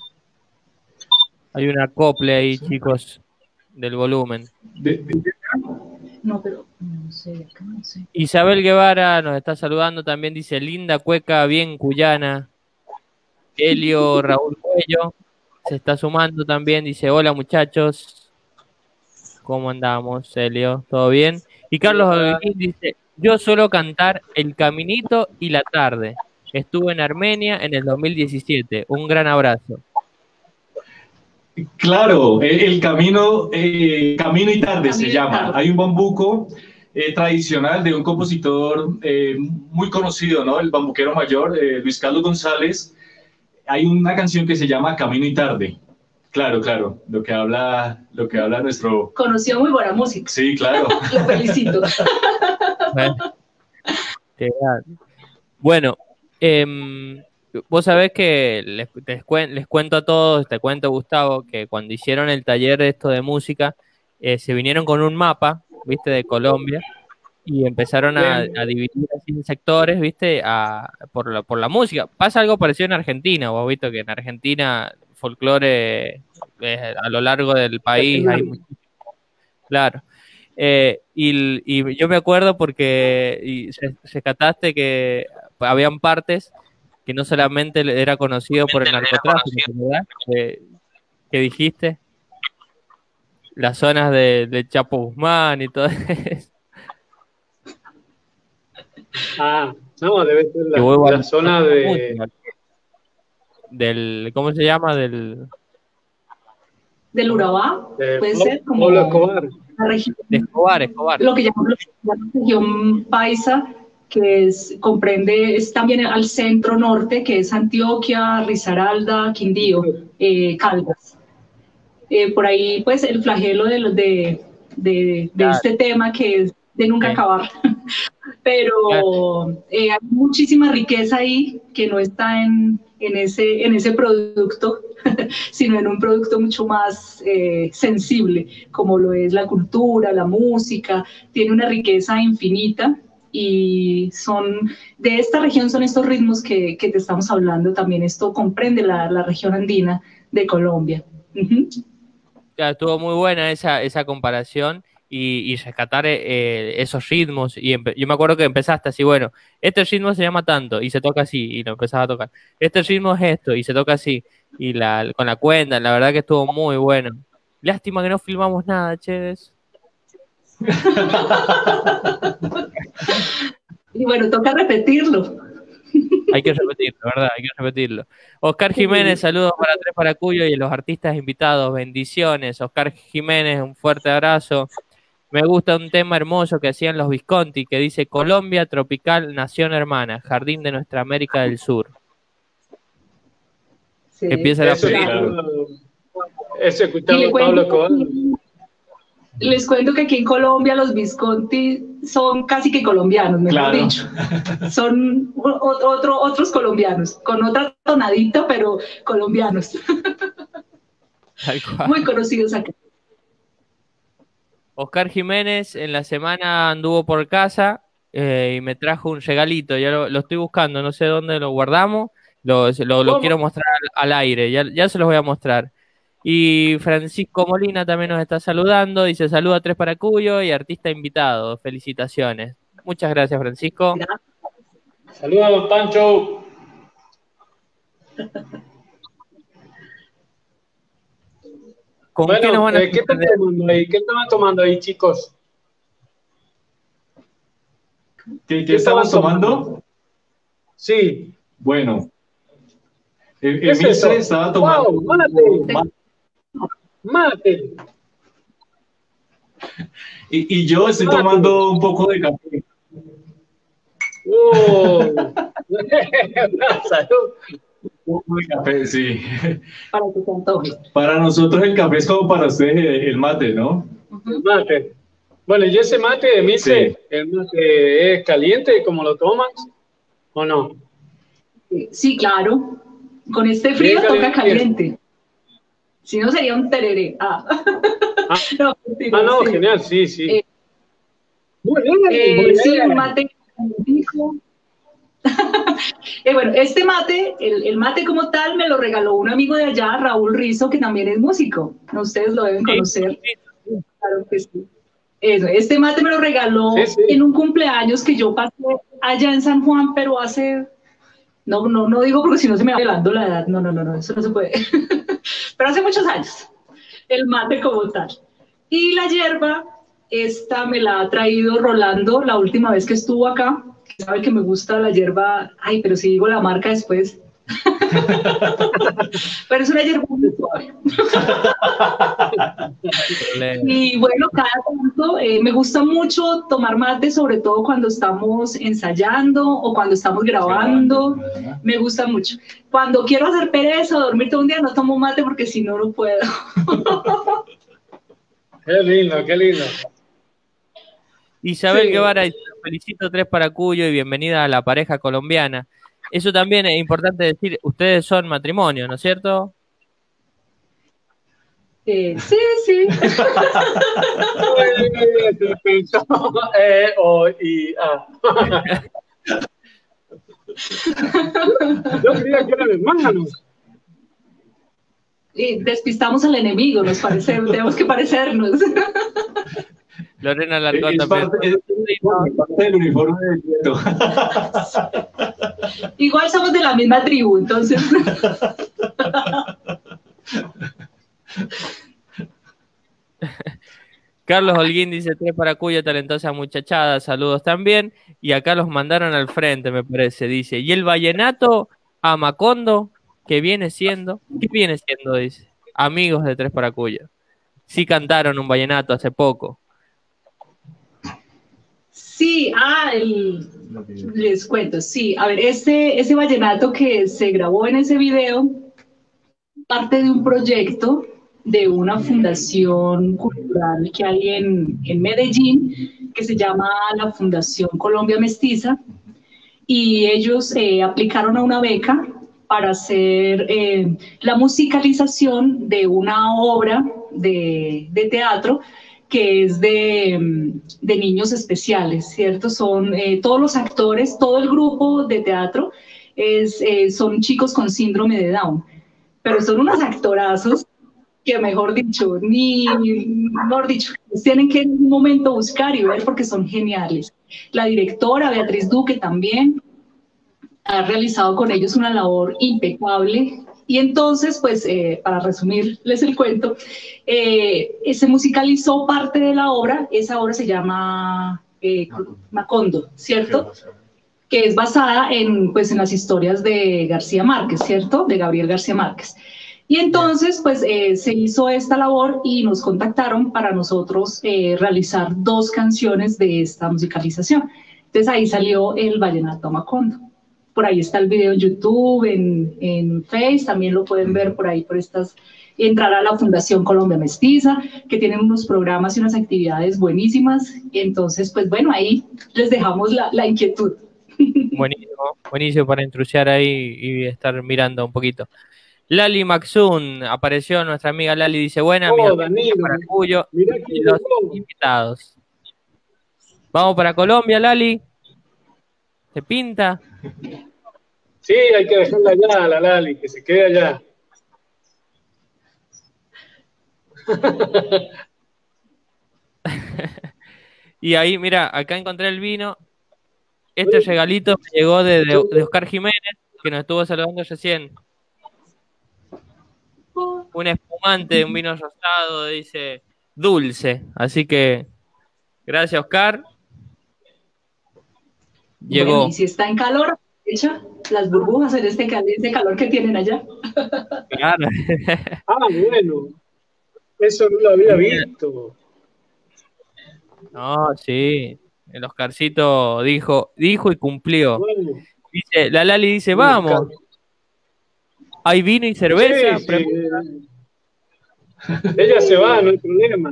Hay un acople ahí, chicos, del volumen. De, de... No, pero no sé, acá no sé. Isabel Guevara nos está saludando, también dice, linda cueca, bien cuyana. Helio Raúl Cuello se está sumando también, dice, hola muchachos. ¿Cómo andamos, Helio? ¿Todo bien? Y Carlos Holguín dice, yo suelo cantar El Caminito y La Tarde. Estuve en Armenia en el dos mil diecisiete. Un gran abrazo. Claro, el, el camino, eh, camino y tarde Camino se y llama. tarde. Hay un bambuco eh, tradicional de un compositor eh, muy conocido, ¿no? El bambuquero mayor, eh, Luis Carlos González. Hay una canción que se llama Camino y tarde. Claro, claro, lo que habla, lo que habla nuestro... Conoció muy buena música. Sí, claro. Lo felicito. Bueno, qué grande. Bueno, em, vos sabés que les, les, cuen- les cuento a todos, te cuento Gustavo, que cuando hicieron el taller de esto de música, eh, se vinieron con un mapa, viste, de Colombia, y empezaron a, a dividir así en sectores, viste, a, por, la, por la música. Pasa algo parecido en Argentina, vos visto que en Argentina folclore eh, a lo largo del país hay muchísimo, claro. Eh, y, y yo me acuerdo porque y se, se cataste que habían partes que no solamente era conocido por el narcotráfico, ¿verdad? Que, que dijiste, las zonas de, de Chapo Guzmán y todo eso. Ah, no, debe ser Que la, vos la zona de... del, ¿cómo se llama? Del, Del Urabá, de puede Pablo- ser como Pablo Escobar. la región, de Escobar, Escobar. lo que llamamos la región paisa, que es, comprende, es también al centro norte, que es Antioquia, Risaralda, Quindío, eh, Caldas. Eh, por ahí, pues, el flagelo de, los- de, de, de Claro. este tema que es de nunca Sí. acabar. Pero eh, hay muchísima riqueza ahí que no está en, en, ese, en ese producto, sino en un producto mucho más eh, sensible, como lo es la cultura, la música. Tiene una riqueza infinita y son de esta región son estos ritmos que, que te estamos hablando. También esto comprende la, la región andina de Colombia. Uh-huh. Claro, estuvo muy buena esa, esa comparación y, y rescatar eh, esos ritmos. Y empe- yo me acuerdo que empezaste así, bueno, este ritmo se llama tanto y se toca así, y lo empezaba a tocar. Este ritmo es esto y se toca así, y la, con la cuenta, la verdad que estuvo muy bueno. Lástima que no filmamos nada, che, de eso. Y bueno, toca repetirlo. Hay que repetirlo, ¿verdad? Hay que repetirlo. Oscar Jiménez, saludos para Tres para Cuyo y los artistas invitados. Bendiciones. Oscar Jiménez, un fuerte abrazo. Me gusta un tema hermoso que hacían los Visconti, que dice Colombia tropical, nación hermana, jardín de nuestra América del Sur. Sí. Empieza la Eso, película. claro. Eso Y escuchaba le Pablo Escobar. cuento, les cuento que aquí en Colombia los Visconti son casi que colombianos, mejor Claro. dicho. Son o- otro, otros colombianos, con otra tonadita, pero colombianos. Tal cual. Muy conocidos acá. Oscar Jiménez en la semana anduvo por casa eh, y me trajo un regalito. Ya lo, lo estoy buscando, no sé dónde lo guardamos. Lo, lo, lo ¿Cómo? quiero mostrar al, al aire, ya, ya se los voy a mostrar. Y Francisco Molina también nos está saludando. Dice saluda a Tres para Cuyo y artista invitado. Felicitaciones. Muchas gracias, Francisco. Saludos, Pancho. ¿Con qué nos Bueno, van a eh, ¿qué están sorprender? tomando ahí? ¿Qué estaban tomando ahí, chicos? ¿Qué, qué ¿Qué estamos estaban tomando? tomando? Sí. Bueno, el, ¿Qué el es Mister eso? estaba tomando Wow, mate. mate, Mate. y, y yo estoy Mate. tomando un poco de café. Oh. Salud. Un poco de café, sí. Para que se antoje. Para nosotros el café es como para ustedes el, el mate, ¿no? El mate. Bueno, ¿y ese mate, Mise? Sí. ¿El mate es caliente como lo tomas o no? Sí, claro. Con este frío Bien toca caliente. caliente. Si no, sería un tereré. Ah, Ah, no, mentira, ah, no, sí. genial, sí, sí. Eh, Muy bien, Eh, muy sí, bien. un mate. Eh, bueno, este mate, el, el mate como tal, me lo regaló un amigo de allá, Raúl Rizo, que también es músico. Ustedes lo deben conocer. Claro que sí. Eso, este mate me lo regaló Sí, sí. en un cumpleaños que yo pasé allá en San Juan, pero hace. No, no, no digo porque si no se me va velando la edad. No, no, no, no, eso no se puede. Pero hace muchos años. El mate como tal. Y la hierba, esta me la ha traído Rolando la última vez que estuvo acá. Sabe que me gusta la hierba. Ay, pero si digo la marca después. Pero es una yerba muy suave. Y bueno, cada tanto eh, me gusta mucho tomar mate, sobre todo cuando estamos ensayando o cuando estamos grabando. Me gusta mucho. Cuando quiero hacer pereza o dormir todo un día, no tomo mate porque si no, no puedo. Qué lindo, qué lindo. Isabel Sí. Guevara dice, felicito tres para Cuyo y bienvenida a la pareja colombiana. Eso también es importante decir, ustedes son matrimonio, ¿no es cierto? Eh, sí, sí. E, O, I, A. Yo creía que eran hermanos. Y despistamos al enemigo, nos parece, tenemos que parecernos. Lorena Larcón Es también. parte, es parte del uniforme del Nieto. Igual somos de la misma tribu, entonces. Carlos Holguín dice tres para Cuyo, talentosa muchachada, saludos también. Y acá los mandaron al frente, me parece, dice. Y el vallenato a Macondo, que viene siendo, ¿qué viene siendo? Dice. Amigos de tres para Cuyo. Sí cantaron un vallenato hace poco. Sí, ah, el, les cuento, sí. A ver, ese, ese vallenato que se grabó en ese video, parte de un proyecto de una fundación cultural que hay en, en Medellín, que se llama la Fundación Colombia Mestiza, y ellos eh, aplicaron a una beca para hacer eh, la musicalización de una obra de, de teatro que es de, de niños especiales, ¿cierto? Son eh, todos los actores, todo el grupo de teatro es, eh, son chicos con síndrome de Down, pero son unos actorazos que, mejor dicho, ni, mejor dicho, tienen que en un momento buscar y ver porque son geniales. La directora, Beatriz Duque, también ha realizado con ellos una labor impecable. Y entonces, pues, eh, para resumirles el cuento, eh, se musicalizó parte de la obra. Esa obra se llama eh, Macondo, ¿cierto? Que es basada en, pues, en las historias de García Márquez, ¿cierto? De Gabriel García Márquez. Y entonces, pues, eh, se hizo esta labor y nos contactaron para nosotros eh, realizar dos canciones de esta musicalización. Entonces, ahí salió el Vallenato Macondo. Por ahí está el video en YouTube, en, en Face, también lo pueden ver por ahí, por estas, entrar a la Fundación Colombia Mestiza, que tienen unos programas y unas actividades buenísimas. Y entonces, pues bueno, ahí les dejamos la, la inquietud. Buenísimo, buenísimo para intrusiar ahí y estar mirando un poquito. Lali Maxun, apareció nuestra amiga Lali, dice, buena, Oh, mi Danilo, para Cuyo mirá y que los llegó. invitados. Vamos para Colombia, Lali. ¿Se pinta? Sí, hay que dejarla allá, a la Lali, que se quede allá. Y ahí, mira, acá encontré el vino. Este regalito me llegó de, de, de Oscar Jiménez, que nos estuvo saludando recién. Un espumante, un vino rosado, dice, dulce. Así que, gracias, Oscar. Llegó. Bueno, y si está en calor, echa las burbujas en este, cal este calor que tienen allá. Claro. Ah, bueno. Eso no lo había visto. No, sí. El Oscarcito dijo, dijo y cumplió. Bueno, Dice, la Lali dice, me vamos. encanta. Hay vino y cerveza. Sí, sí. Ella se va, no hay problema.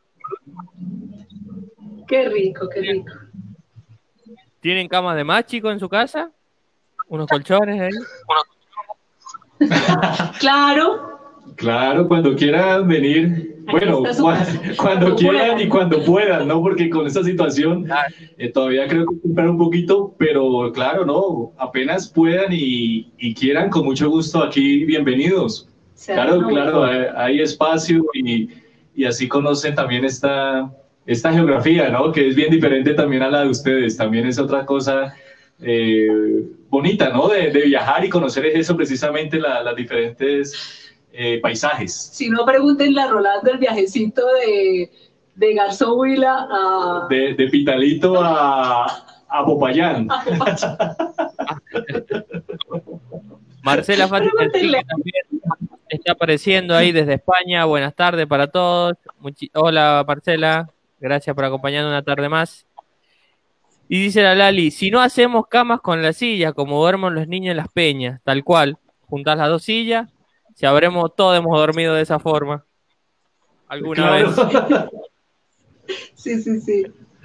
Qué rico, qué rico. ¿Tienen camas de más, chicos, en su casa? ¿Unos colchones ahí? Claro. Claro, cuando quieran venir, bueno, está su cua- casa. cuando Cuando quieran puedan. y cuando puedan, ¿no? Porque con esta situación eh, todavía creo que comprar un poquito, pero claro, ¿no? Apenas puedan y, y quieran, con mucho gusto aquí, bienvenidos. Se Claro, arma claro, una- hay, hay espacio y, y así conocen también esta, esta geografía, ¿no? Que es bien diferente también a la de ustedes, también es otra cosa eh, bonita, ¿no? De, de viajar y conocer eso precisamente, la- las diferentes eh, paisajes. Si no, pregúntenle a Rolando el viajecito de, de Garzón Huila a... De, de Pitalito a, a Popayán. a- Marcela Fácil del Cid, que también está apareciendo ahí desde España. Buenas tardes para todos. Muchi Hola Marcela, gracias por acompañarnos una tarde más. Y dice la Lali, si no hacemos camas con la silla, como duermen los niños en las peñas, tal cual, juntás las dos sillas, si habremos, todos hemos dormido de esa forma. ¿Alguna claro. vez? Sí, sí, sí.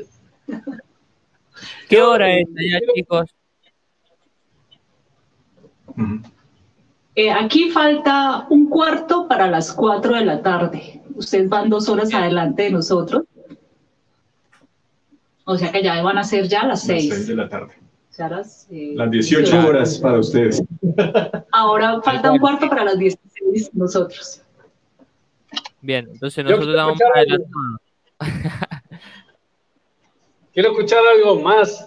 ¿Qué hora es ya, chicos? Eh, aquí falta un cuarto para las cuatro de la tarde. Ustedes van dos horas adelante de nosotros. O sea que ya van a ser ya las seis. Las seis de la tarde. O sea, las, eh, las dieciocho horas para ustedes. Ahora falta un cuarto para las dieciséis nosotros. Bien, entonces nosotros estamos más adelantados. Quiero escuchar algo más.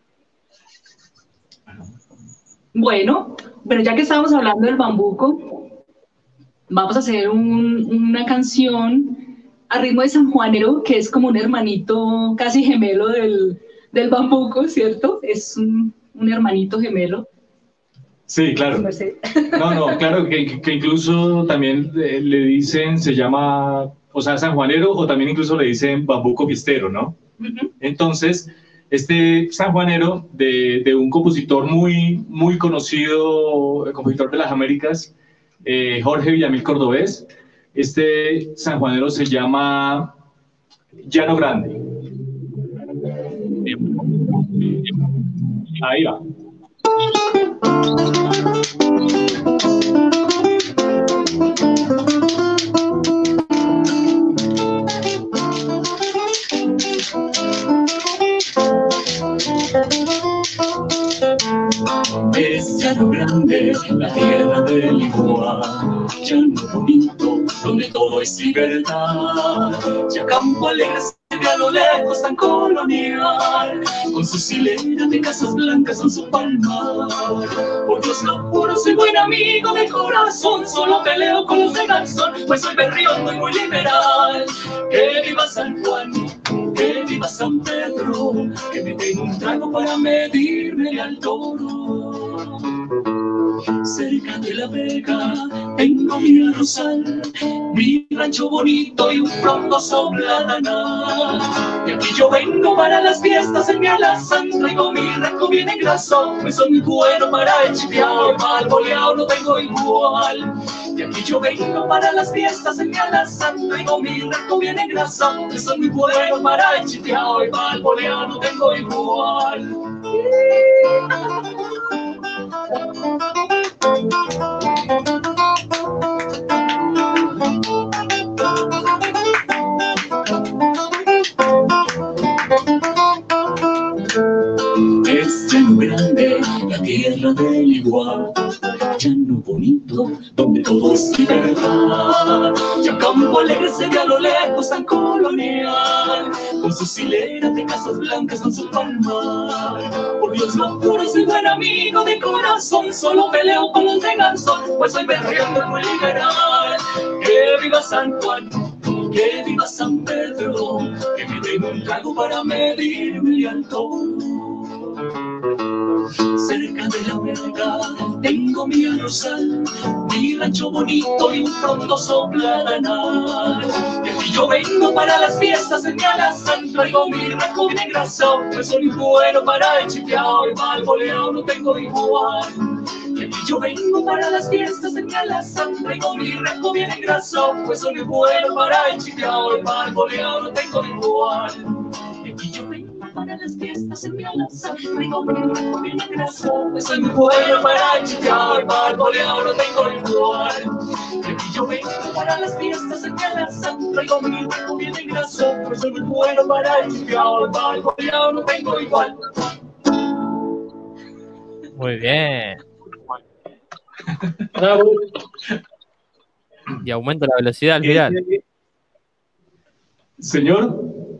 Bueno, pero ya que estamos hablando del bambuco, vamos a hacer un, una canción a ritmo de sanjuanero, que es como un hermanito casi gemelo del, del bambuco, ¿cierto? Es un, un hermanito gemelo. Sí, claro. No, no, claro, que, que incluso también le dicen, se llama, o sea, sanjuanero, o también incluso le dicen bambuco fiestero, ¿no? Uh-huh. Entonces, este sanjuanero de, de un compositor muy, muy conocido, el compositor de las Américas, eh, Jorge Villamil Cordobés, este sanjuanero se llama Llano Grande. Ahí va. Es Llano Grande, la tierra del igual, llano bonito, donde todo es libertad. Ya campo alegre se ve a lo lejos tan colonial, con sus hileras de casas blancas en su palmar. Por Dios lo juro, soy buen amigo de corazón, solo peleo con los de Garzón, pues soy berriondo y muy liberal. Que viva San Juan, que viva San Pedro, que me den un trago para medirme al toro. Cerca de la Vega tengo mi arrozal, mi rancho bonito y un frondoso platanar. Y aquí yo vengo para las fiestas en mi alazán, traigo mi ranco bien engrasado, pues soy muy bueno para el chipeado, mal boleado no tengo igual. Y aquí yo vengo para las fiestas en mi alazán, traigo mi ranco bien engrasado, pues soy muy bueno para el chipeado, mal boleado no tengo igual. Es Llano Grande, la tierra del igual, llano bonito, donde todo es libertad. Ya campo alegre se ve a lo lejos tan colonial, con sus hileras de casas blancas en su palmar. Por Dios lo juro, soy buen amigo de corazón, solo peleo con los de Garzón, pues soy berriendo muy liberal. Que viva San Juan, que viva San Pedro, que me den un trago para medirme al toro. Cerca de la Vega tengo mi arrozal, mi rancho bonito y un frondoso platanar. Y aquí yo vengo para las fiestas en mi alazán, traigo mi ranco bien engrasado, pues soy muy bueno para el chipeado y mal boleado no tengo igual. Y aquí yo vengo para las fiestas en mi alazán, traigo mi ranco bien engrasado, pues soy muy bueno para el chipeado y mal boleado no tengo igual. Y aquí yo vengo para las fiestas en mi alazán, traigo mi ranco bien engrasado, pues soy muy bueno para el chipeado y mal boleado no tengo igual. Y aquí yo vengo para las fiestas en mi alazán, traigo mi ranco bien engrasado, pues soy muy bueno para el chipeado y mal boleado no tengo igual. Muy bien. Bravo. Y aumenta la velocidad al final. Señor.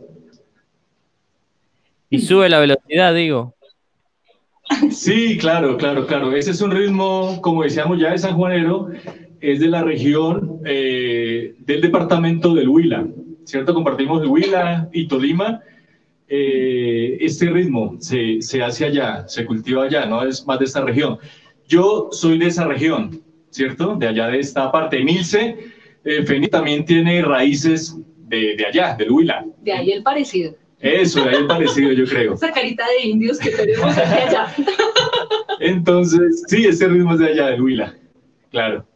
Y sube la velocidad, digo. Sí, claro, claro, claro. Ese es un ritmo, como decíamos ya, de sanjuanero, es de la región eh, del departamento del Huila, ¿cierto? Compartimos el Huila y Tolima. Eh, este ritmo se, se hace allá, se cultiva allá, no es más de esta región. yo soy de esa región, ¿cierto? De allá de esta parte. Emilce, eh, Feni también tiene raíces de, de allá, del Huila. De ahí el parecido. Eso, de ahí el parecido, yo creo. Esa carita de indios que tenemos desde allá. Entonces, sí, ese ritmo es de allá, del Huila, claro.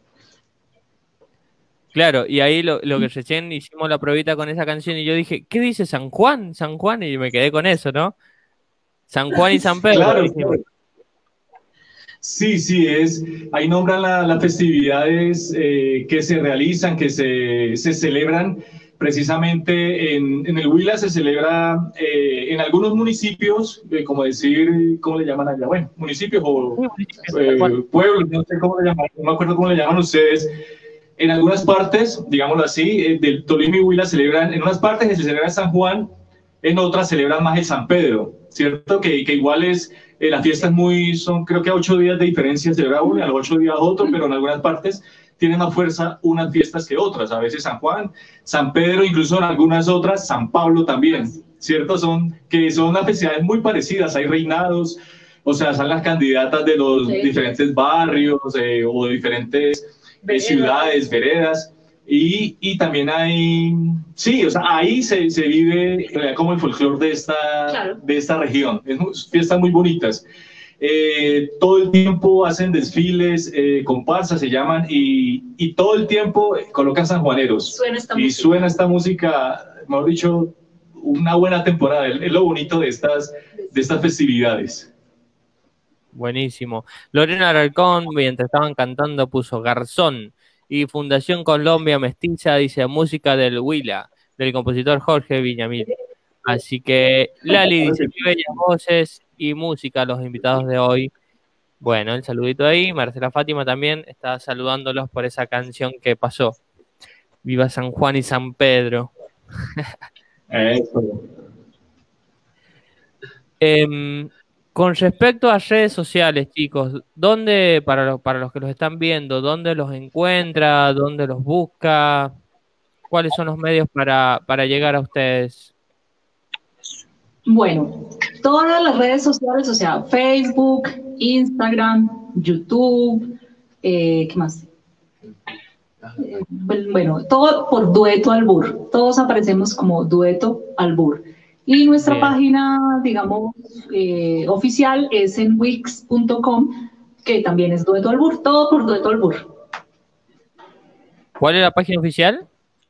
Claro, y ahí lo, lo que recién hicimos la probita con esa canción y yo dije, ¿qué dice San Juan? San Juan, y me quedé con eso, ¿no? San Juan y San Pedro. Claro, claro. Sí, sí, es, ahí nombran la, las festividades eh, que se realizan, que se, se celebran precisamente en, en el Huila. Se celebra eh, en algunos municipios, eh, como decir, ¿cómo le llaman allá? Bueno, municipios o eh, pueblos, no sé cómo le llaman, no me acuerdo cómo le llaman ustedes. En algunas partes, digámoslo así, eh, del Tolima y Huila celebran, en unas partes se celebra San Juan, en otras celebran más el San Pedro, ¿cierto? Que, que igual es, eh, las fiestas muy, son creo que a ocho días de diferencia, celebra uno y a los ocho días otro, pero en algunas partes tienen más fuerza unas fiestas que otras, a veces San Juan, San Pedro, incluso en algunas otras, San Pablo también, ¿cierto? Son, que son las festividades muy parecidas, hay reinados, o sea, son las candidatas de los sí. diferentes barrios eh, o de diferentes eh, ciudades, veredas. Y, y también hay, sí, o sea, ahí se, se vive como el folclore de esta, claro. de esta región. Es muy, fiestas muy bonitas. Eh, todo el tiempo hacen desfiles, eh, comparsas se llaman, y, y todo el tiempo colocan sanjuaneros. Suena esta y música. suena esta música, mejor dicho, una buena temporada. Es lo bonito de estas, de estas festividades. Buenísimo. Lorena Alarcón, mientras estaban cantando, puso Garzón. Y Fundación Colombia Mestiza dice música del Huila, del compositor Jorge Viñamil. Así que Lali dice qué bellas voces y música a los invitados de hoy. Bueno, el saludito ahí. Marcela Fátima también está saludándolos por esa canción que pasó. Viva San Juan y San Pedro. Eso. eh, Con respecto a redes sociales, chicos, ¿dónde, para los, para los que los están viendo, dónde los encuentra, dónde los busca? ¿Cuáles son los medios para, para llegar a ustedes? Bueno, todas las redes sociales, o sea, Facebook, Instagram, YouTube, eh, ¿qué más? Eh, bueno, todo por Dueto Albur. Todos aparecemos como Dueto Albur. Y nuestra Bien. página, digamos, eh, oficial es en wix punto com, que también es Dueto Albur, todo por Dueto Albur. ¿Cuál es la página oficial?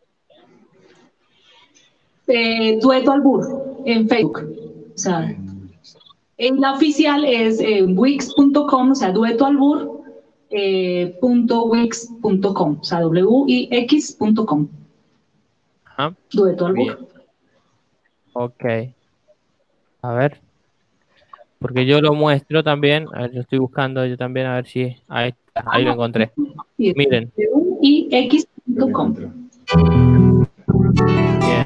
Eh, Dueto Albur, en Facebook. O sea, en la oficial es eh, wix punto com, o sea, Dueto Albur, eh, punto wix punto com, o sea, w i x punto com. Ajá. Dueto Albur. Bien. Ok. A ver. Porque yo lo muestro también. A ver, yo estoy buscando yo también a ver si... Ahí, ahí lo encontré. Miren. w i x punto com. Bien.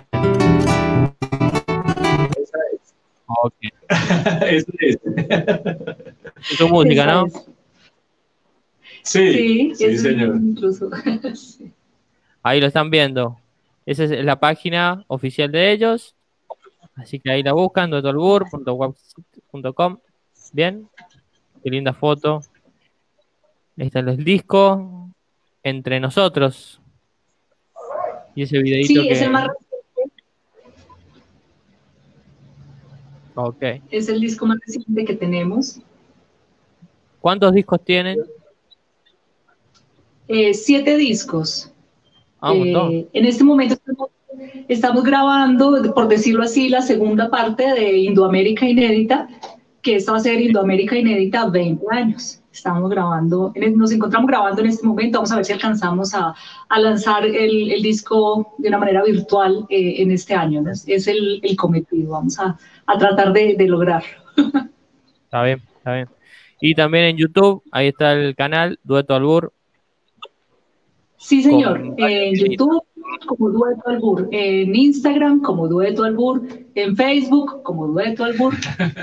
Ok. Eso es. Es tu música, ¿no? Sí, sí, sí, señor. Incluso. Sí. Ahí lo están viendo. Esa es la página oficial de ellos. Así que ahí la buscan, dueto albur punto website punto com. Bien. Qué linda foto. Ahí está el disco. Entre nosotros. Y ese videito sí, que... es el más reciente. Ok. Es el disco más reciente que tenemos. ¿Cuántos discos tienen? Eh, siete discos. Ah, un montón. Eh, en este momento estamos, estamos grabando, por decirlo así, la segunda parte de Indoamérica Inédita, que esta va a ser Indoamérica Inédita veinte años. Estamos grabando, nos encontramos grabando en este momento, vamos a ver si alcanzamos a, a lanzar el, el disco de una manera virtual eh, en este año, ¿no? Es el, el cometido, vamos a, a tratar de, de lograrlo. Está bien, está bien. Y también en YouTube, ahí está el canal Dueto Albur. Sí, señor, en YouTube como Dueto Albur, en Instagram como Dueto Albur, en Facebook como Dueto Albur.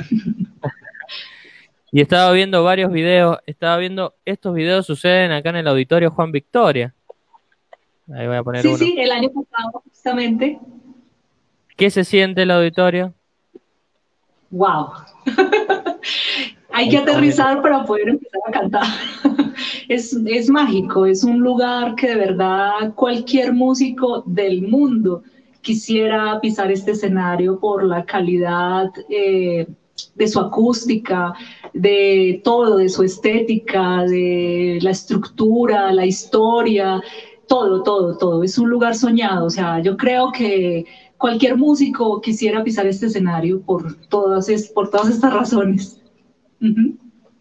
Y estaba viendo varios videos, estaba viendo, estos videos suceden acá en el auditorio Juan Victoria. Ahí voy a poner sí, uno. Sí, el año pasado justamente. ¿Qué se siente el auditorio? Wow. Hay que aterrizar para poder empezar a cantar. Es, es mágico, es un lugar que de verdad cualquier músico del mundo quisiera pisar este escenario por la calidad eh, de su acústica, de todo, de su estética, de la estructura, la historia, todo, todo, todo. Es un lugar soñado. O sea, yo creo que cualquier músico quisiera pisar este escenario por todas, por todas estas razones. Uh-huh.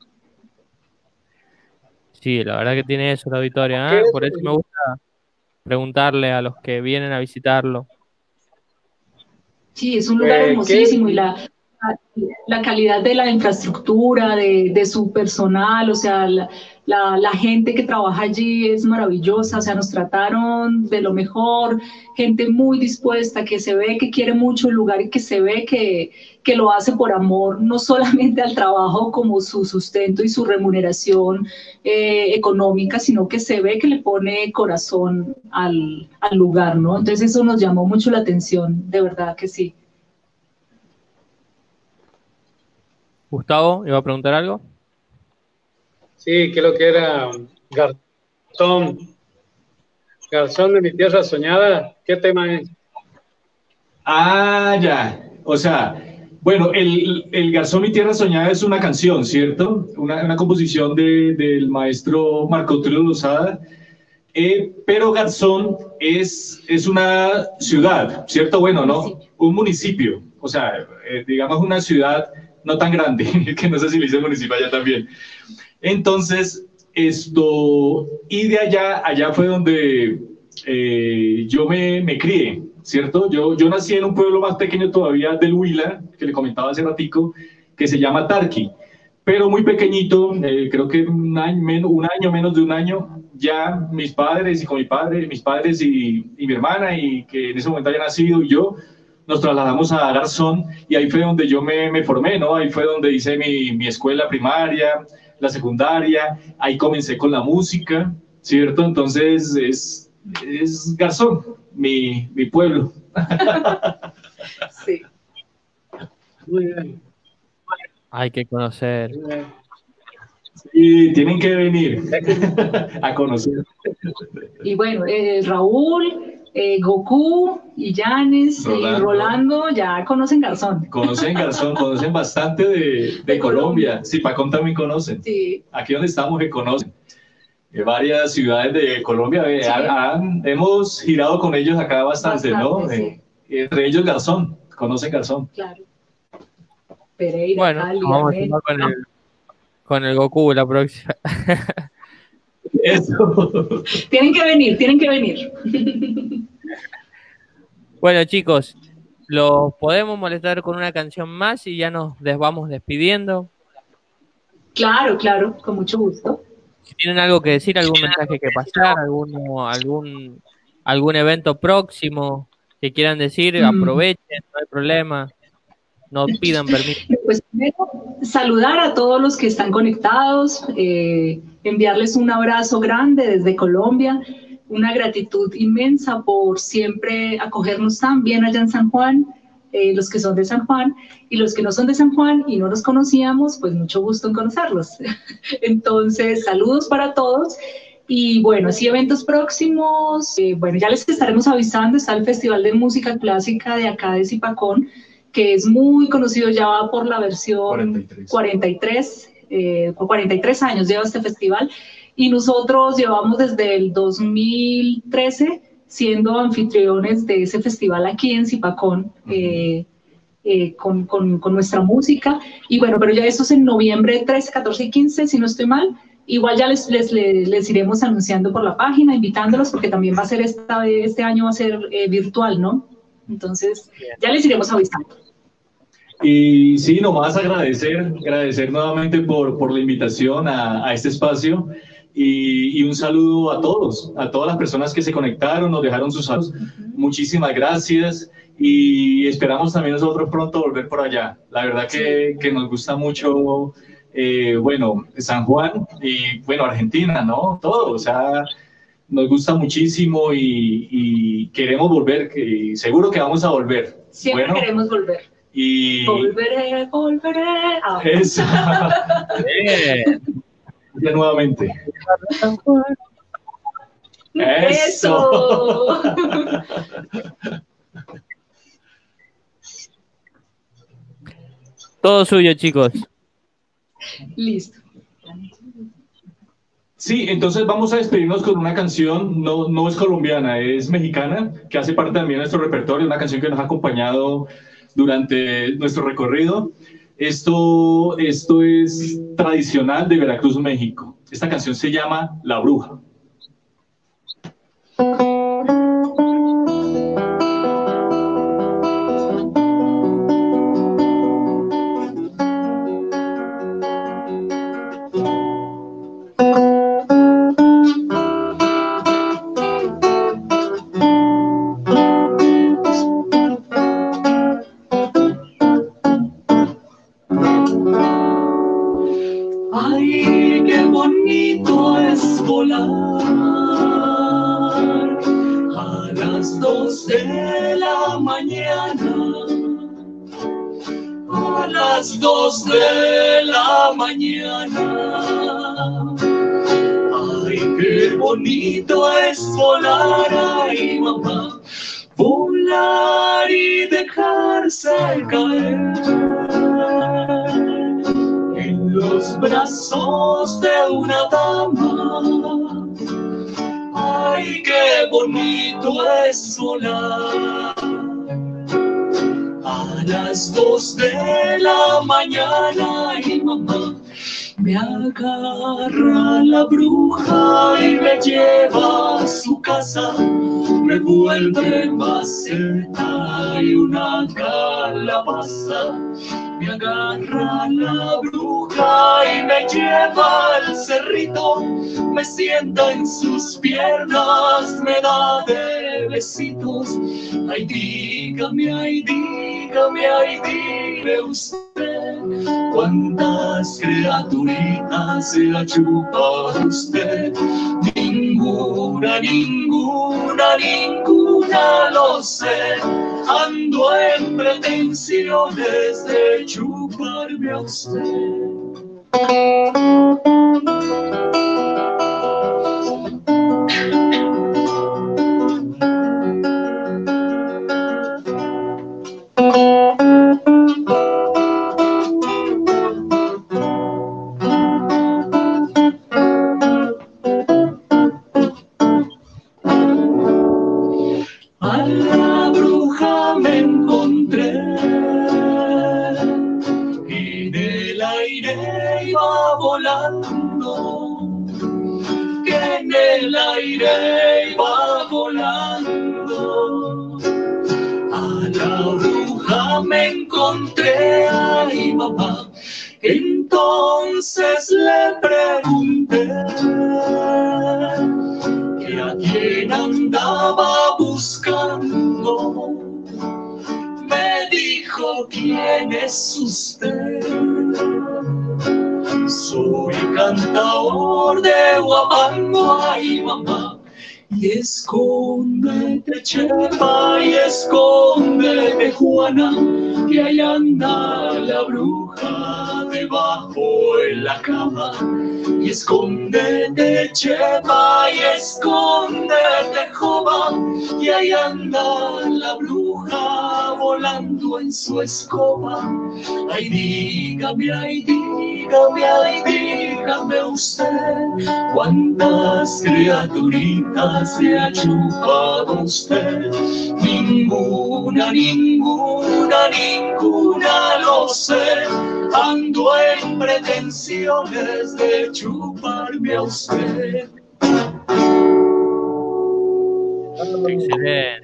Sí, la verdad que tiene eso la auditoria, ¿eh? Por eso me gusta preguntarle a los que vienen a visitarlo. Sí, es un lugar eh, hermosísimo ¿qué? y la, la calidad de la infraestructura, de, de su personal, o sea, la, la, la gente que trabaja allí es maravillosa, o sea, nos trataron de lo mejor, gente muy dispuesta, que se ve que quiere mucho el lugar y que se ve que, que lo hace por amor, no solamente al trabajo como su sustento y su remuneración eh, económica, sino que se ve que le pone corazón al, al lugar, ¿no? Entonces eso nos llamó mucho la atención, de verdad que sí. Gustavo, ¿iba a preguntar algo? Sí, creo que era Garzón. Garzón de mi tierra soñada, ¿qué tema es? Ah, ya, o sea, bueno, el, el Garzón mi tierra soñada es una canción, ¿cierto? Una, una composición de, del maestro Marco Tulio Lozada, eh, pero Garzón es, es una ciudad, ¿cierto? Bueno, ¿no? Un municipio, o sea, eh, digamos una ciudad no tan grande, que no sé si le dice municipio allá también. Entonces, esto, y de allá, allá fue donde eh, yo me, me crié, ¿cierto? Yo, yo nací en un pueblo más pequeño todavía del Huila, que le comentaba hace ratico, que se llama Tarqui, pero muy pequeñito, eh, creo que un año, menos, un año, menos de un año, ya mis padres y con mi padre, mis padres y, y mi hermana, y que en ese momento había nacido, y yo, nos trasladamos a Garzón, y ahí fue donde yo me, me formé, ¿no? Ahí fue donde hice mi, mi escuela primaria, la secundaria, ahí comencé con la música, ¿cierto? Entonces es, es Garzón, mi, mi pueblo. Sí. Muy bien. Hay que conocer. Sí, tienen que venir a conocer. Y bueno, eh, Raúl, eh, Goku y Yanes y Rolando ya conocen Garzón. Conocen Garzón, conocen bastante de, de, de Colombia. Colombia. Zipacón también conocen. Sí. Aquí donde estamos que conocen. Eh, varias ciudades de Colombia. Eh, sí. han, hemos girado con ellos acá bastante, bastante ¿no? Sí. Eh, entre ellos Garzón, conocen Garzón. Claro. Pereira, bueno, Cali, vamos a ir con el, con el Goku la próxima. Eso. Tienen que venir, tienen que venir. Bueno, chicos, los podemos molestar con una canción más y ya nos vamos despidiendo. Claro, claro, con mucho gusto. Si tienen algo que decir, algún mensaje que pasar, algún, algún, algún evento próximo que quieran decir, mm. aprovechen, no hay problema. No pidan permiso. Pues primero, saludar a todos los que están conectados, eh, enviarles un abrazo grande desde Colombia, una gratitud inmensa por siempre acogernos tan bien allá en San Juan, eh, los que son de San Juan, y los que no son de San Juan y no los conocíamos, pues mucho gusto en conocerlos. Entonces, saludos para todos. Y bueno, así eventos próximos, eh, bueno, ya les estaremos avisando, está el Festival de Música Clásica de acá de Zipacón, que es muy conocido, ya va por la versión cuarenta y tres, eh, por cuarenta y tres años lleva este festival, y nosotros llevamos desde el dos mil trece siendo anfitriones de ese festival aquí en Zipacón, eh, eh, con, con, con nuestra música, y bueno, pero ya eso es en noviembre trece, catorce y quince, si no estoy mal. Igual ya les, les, les, les iremos anunciando por la página, invitándolos, porque también va a ser esta, este año va a ser eh, virtual, ¿no? Entonces, ya les iremos avisando. Y sí, nomás agradecer, agradecer nuevamente por, por la invitación a, a este espacio y, y un saludo a todos, a todas las personas que se conectaron, nos dejaron sus saludos. Uh-huh. Muchísimas gracias y esperamos también nosotros pronto volver por allá. La verdad que, sí. que nos gusta mucho, eh, bueno, San Juan y, bueno, Argentina, ¿no? Todo, o sea, nos gusta muchísimo y, y queremos volver, y seguro que vamos a volver. Siempre bueno, queremos volver. Y... Volveré, volveré. Ah. Eso. Ya nuevamente. Eso. Todo suyo, chicos. Listo. Sí, entonces vamos a despedirnos con una canción, no, no es colombiana, es mexicana, que hace parte también de nuestro repertorio, una canción que nos ha acompañado durante nuestro recorrido. Esto, esto es tradicional de Veracruz, México. Esta canción se llama La Bruja. Ay, qué bonito es volar a las dos de la mañana, a las dos de la mañana. Ay, qué bonito es volar, ay, mamá, volar y dejarse caer en los brazos de una dama. Ay, qué bonito es volar a las dos de la mañana. Y mamá me agarra la bruja y me lleva a su casa, me vuelve maceta y una calabaza. Me agarra la bruja y me lleva al cerrito, me sienta en sus piernas, me da de besitos. Ay, dígame, ay, dígame, ay, dime usted, ¿cuántas criaturitas se ha chupado usted? Ninguna, ninguna, ninguna, lo sé. Ando en pretensiones de chuparme a usted. A la bruja me encontré, en el aire iba volando, que en el aire iba volando. A la bruja me encontré, ay, mamá, entonces le pregunté que a quién andaba buscando. Me dijo, ¿quién es usted? Soy cantador de Huapango, ay, mamá. Y escóndete, Chepa, y escóndete, Juana, que ahí anda la bruja debajo en la cama. Y escóndete, Chepa, y escóndete, Jova, y ahí anda la bruja volando en su escoba. Ay, dígame, ay, dígame, ay, dígame usted, ¿cuántas criaturitas se ha chupado usted? Ninguna, ninguna, ninguna, lo sé. Ando en pretensiones de chuparme a usted. Excelente.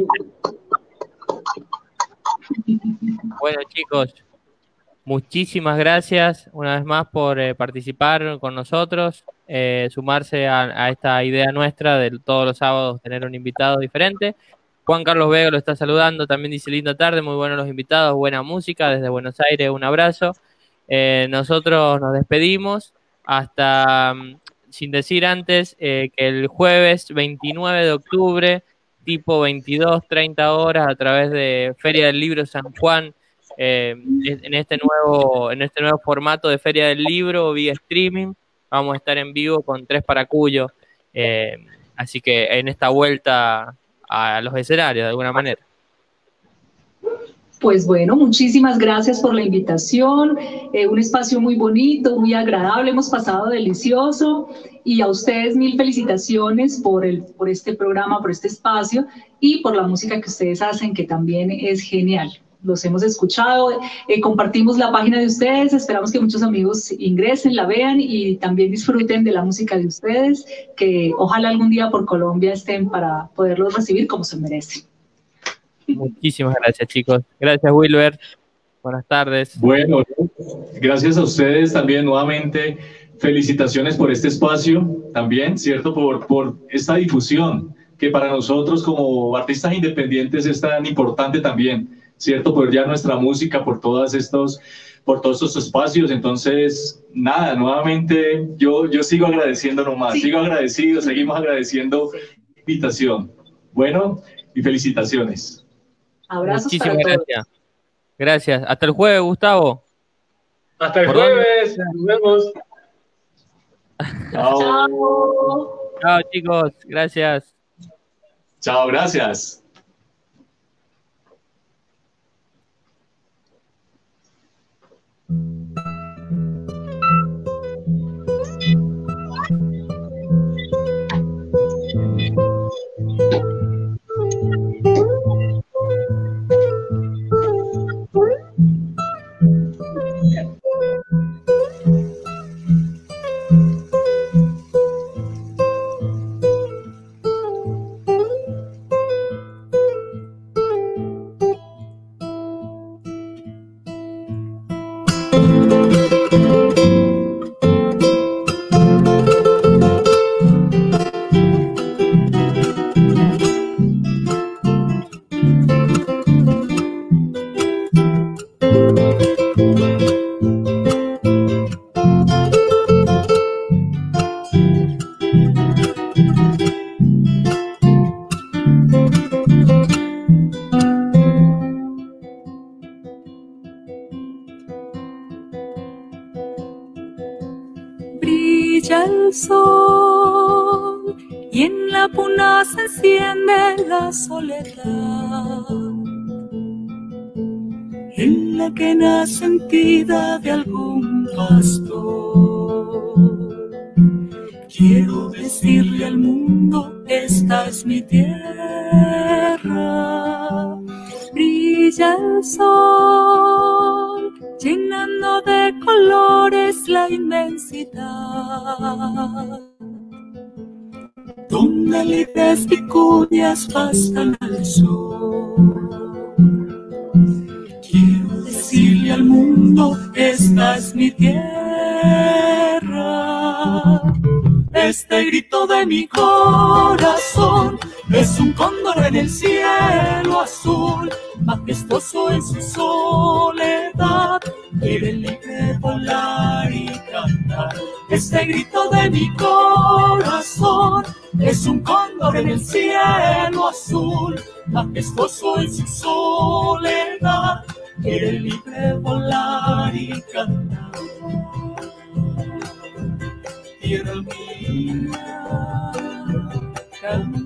Bueno, chicos, muchísimas gracias una vez más por eh, participar con nosotros, eh, sumarse a, a esta idea nuestra de todos los sábados tener un invitado diferente. Juan Carlos Vega lo está saludando, también dice linda tarde, muy buenos los invitados, buena música desde Buenos Aires, un abrazo. Eh, nosotros nos despedimos hasta, sin decir antes, eh, que el jueves veintinueve de octubre, tipo veintidós, treinta horas, a través de Feria del Libro San Juan eh, en, este nuevo, en este nuevo formato de Feria del Libro vía streaming. Vamos a estar en vivo con Tres para Cuyo. Eh, así que en esta vuelta a los escenarios, de alguna manera. Pues bueno, muchísimas gracias por la invitación, eh, un espacio muy bonito, muy agradable, hemos pasado delicioso, y a ustedes mil felicitaciones por, el, por este programa, por este espacio, y por la música que ustedes hacen, que también es genial. Los hemos escuchado, eh, compartimos la página de ustedes, esperamos que muchos amigos ingresen, la vean y también disfruten de la música de ustedes, que ojalá algún día por Colombia estén para poderlos recibir como se merecen. Muchísimas gracias, chicos. Gracias, Wilber. Buenas tardes. Bueno, gracias a ustedes también nuevamente. Felicitaciones por este espacio también, ¿cierto? Por, por esta difusión que para nosotros como artistas independientes es tan importante también, ¿cierto? Por ya nuestra música, por todos estos, por todos estos espacios. Entonces, nada, nuevamente yo, yo sigo agradeciendo nomás, sí. sigo agradecido, seguimos agradeciendo la invitación. Bueno, y felicitaciones. Abrazos. Muchísimas gracias. Gracias. Hasta el jueves, Gustavo. Hasta el jueves. Nos vemos. Chao. Chao. Chao, chicos. Gracias. Chao, gracias. Brilla el sol y en la puna se enciende la soledad, en la que nace sentida de algún pastor. Quiero decirle al mundo, esta es mi tierra. Brilla el sol, llenando de colores la inmensidad, donde lides vicuñas bastan al sol. Quiero decirle al mundo, esta es mi tierra. Este grito de mi corazón es un cóndor en el cielo azul, majestuoso en su soledad, quiere libre volar y cantar. Este grito de mi corazón es un cóndor en el cielo azul, majestuoso en su soledad, quiere libre volar y cantar. Tierra mía, canta.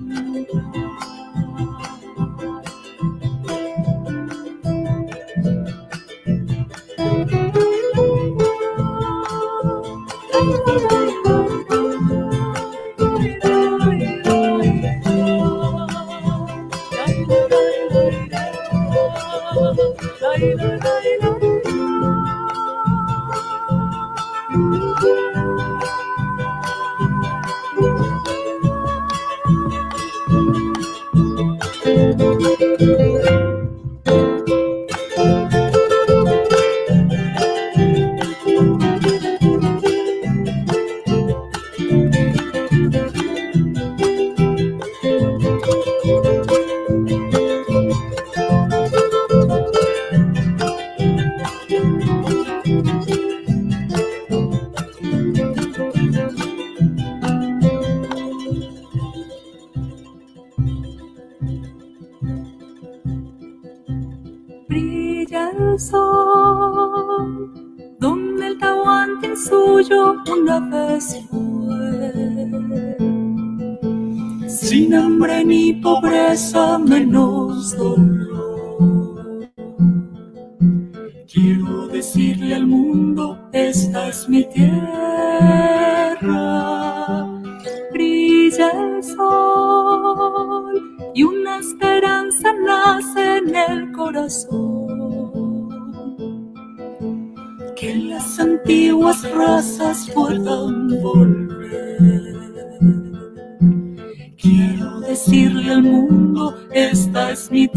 brilla el sol, donde el tahuantín suyo una vez fue. Sin hambre ni pobreza, menos dolor. Quiero decirle al mundo, esta es mi tierra. Brilla el sol y una esperanza nace en el corazón. Que las antiguas razas puedan volver. Quiero decirle al mundo, esta es mi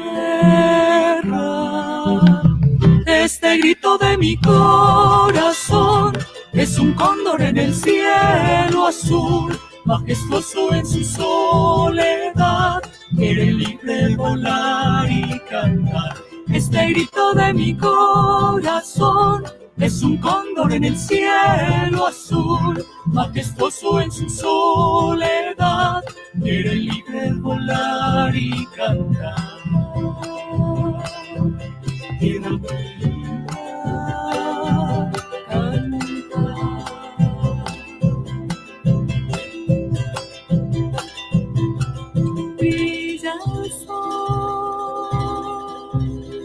tierra. Este grito de mi corazón es un cóndor en el cielo azul, majestuoso en su soledad, quiere libre volar y cantar. Este grito de mi corazón es un cóndor en el cielo azul, majestuoso en su soledad, quiere libre volar y cantar. Quiero cantar, cantar. Brilla el sol.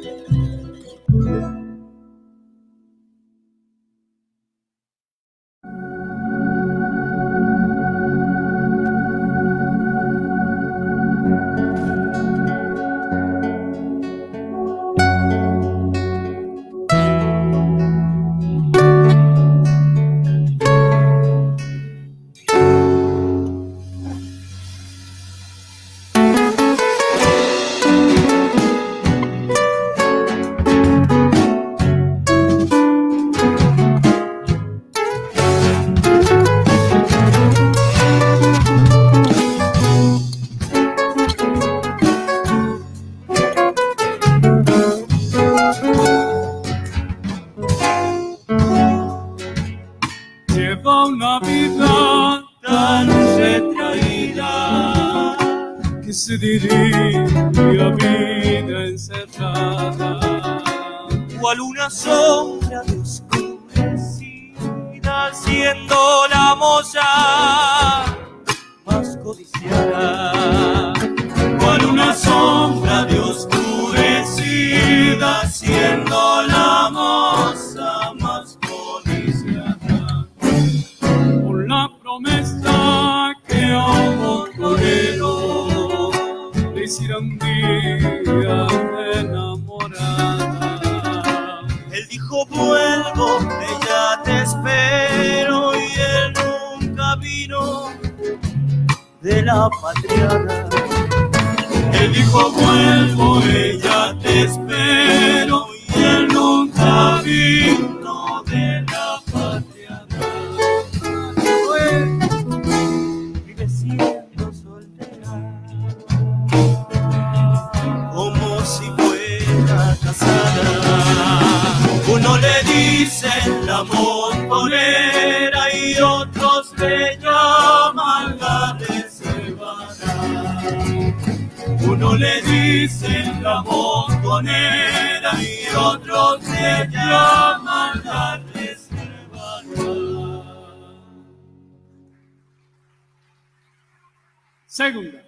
Lleva una vida tan retraída que se diría vida encerrada, cual una sombra de oscurecida, siendo la moza más codiciada, cual una sombra de oscurecida, siendo la moza más codiciada, por la promesa que a un torero le hiciera un día enamorada. Él dijo vuelvo, ella te espero, y él nunca vino de la patriada. Él dijo vuelvo, ella te espero, y él nunca vino de la patriada. Vive siendo soltera, como si fuera casada. Uno le dicen la montonera y otros le llaman la reservada. Uno le dicen la montonera y otros le llaman la reservada. Segunda.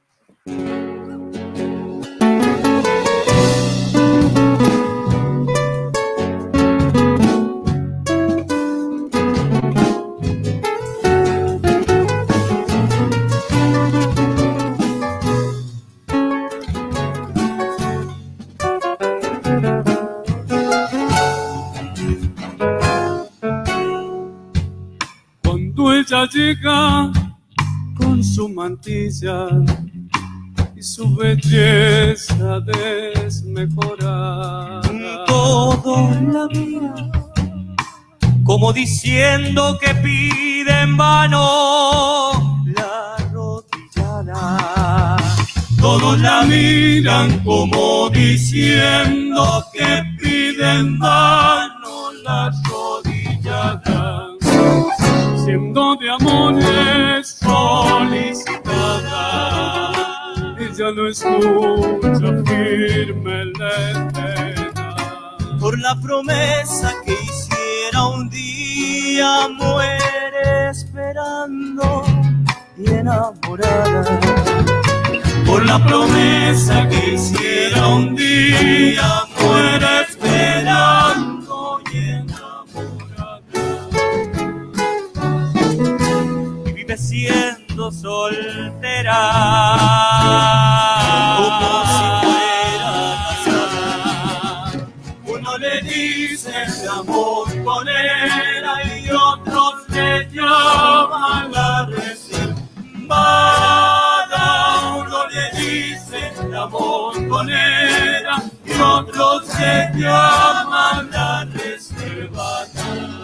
Cuando ella llega con su mantilla y su belleza desmejorada, Todo la mira como diciendo que pide en vano la arrodillada. todos la miran como diciendo que pide en vano la rodillada, siendo de amores solicitada, ella no escucha firme la escena. por la promesa que hiciera un día, muere esperando y enamorada. Por la promesa que hiciera un día, muere esperando y enamorada. Y vive siendo soltera, como si fuera casada. Uno le dice el amor con ella y otros le llaman la reservada. Uno le dice el amor con ella y otros le llaman la reservada.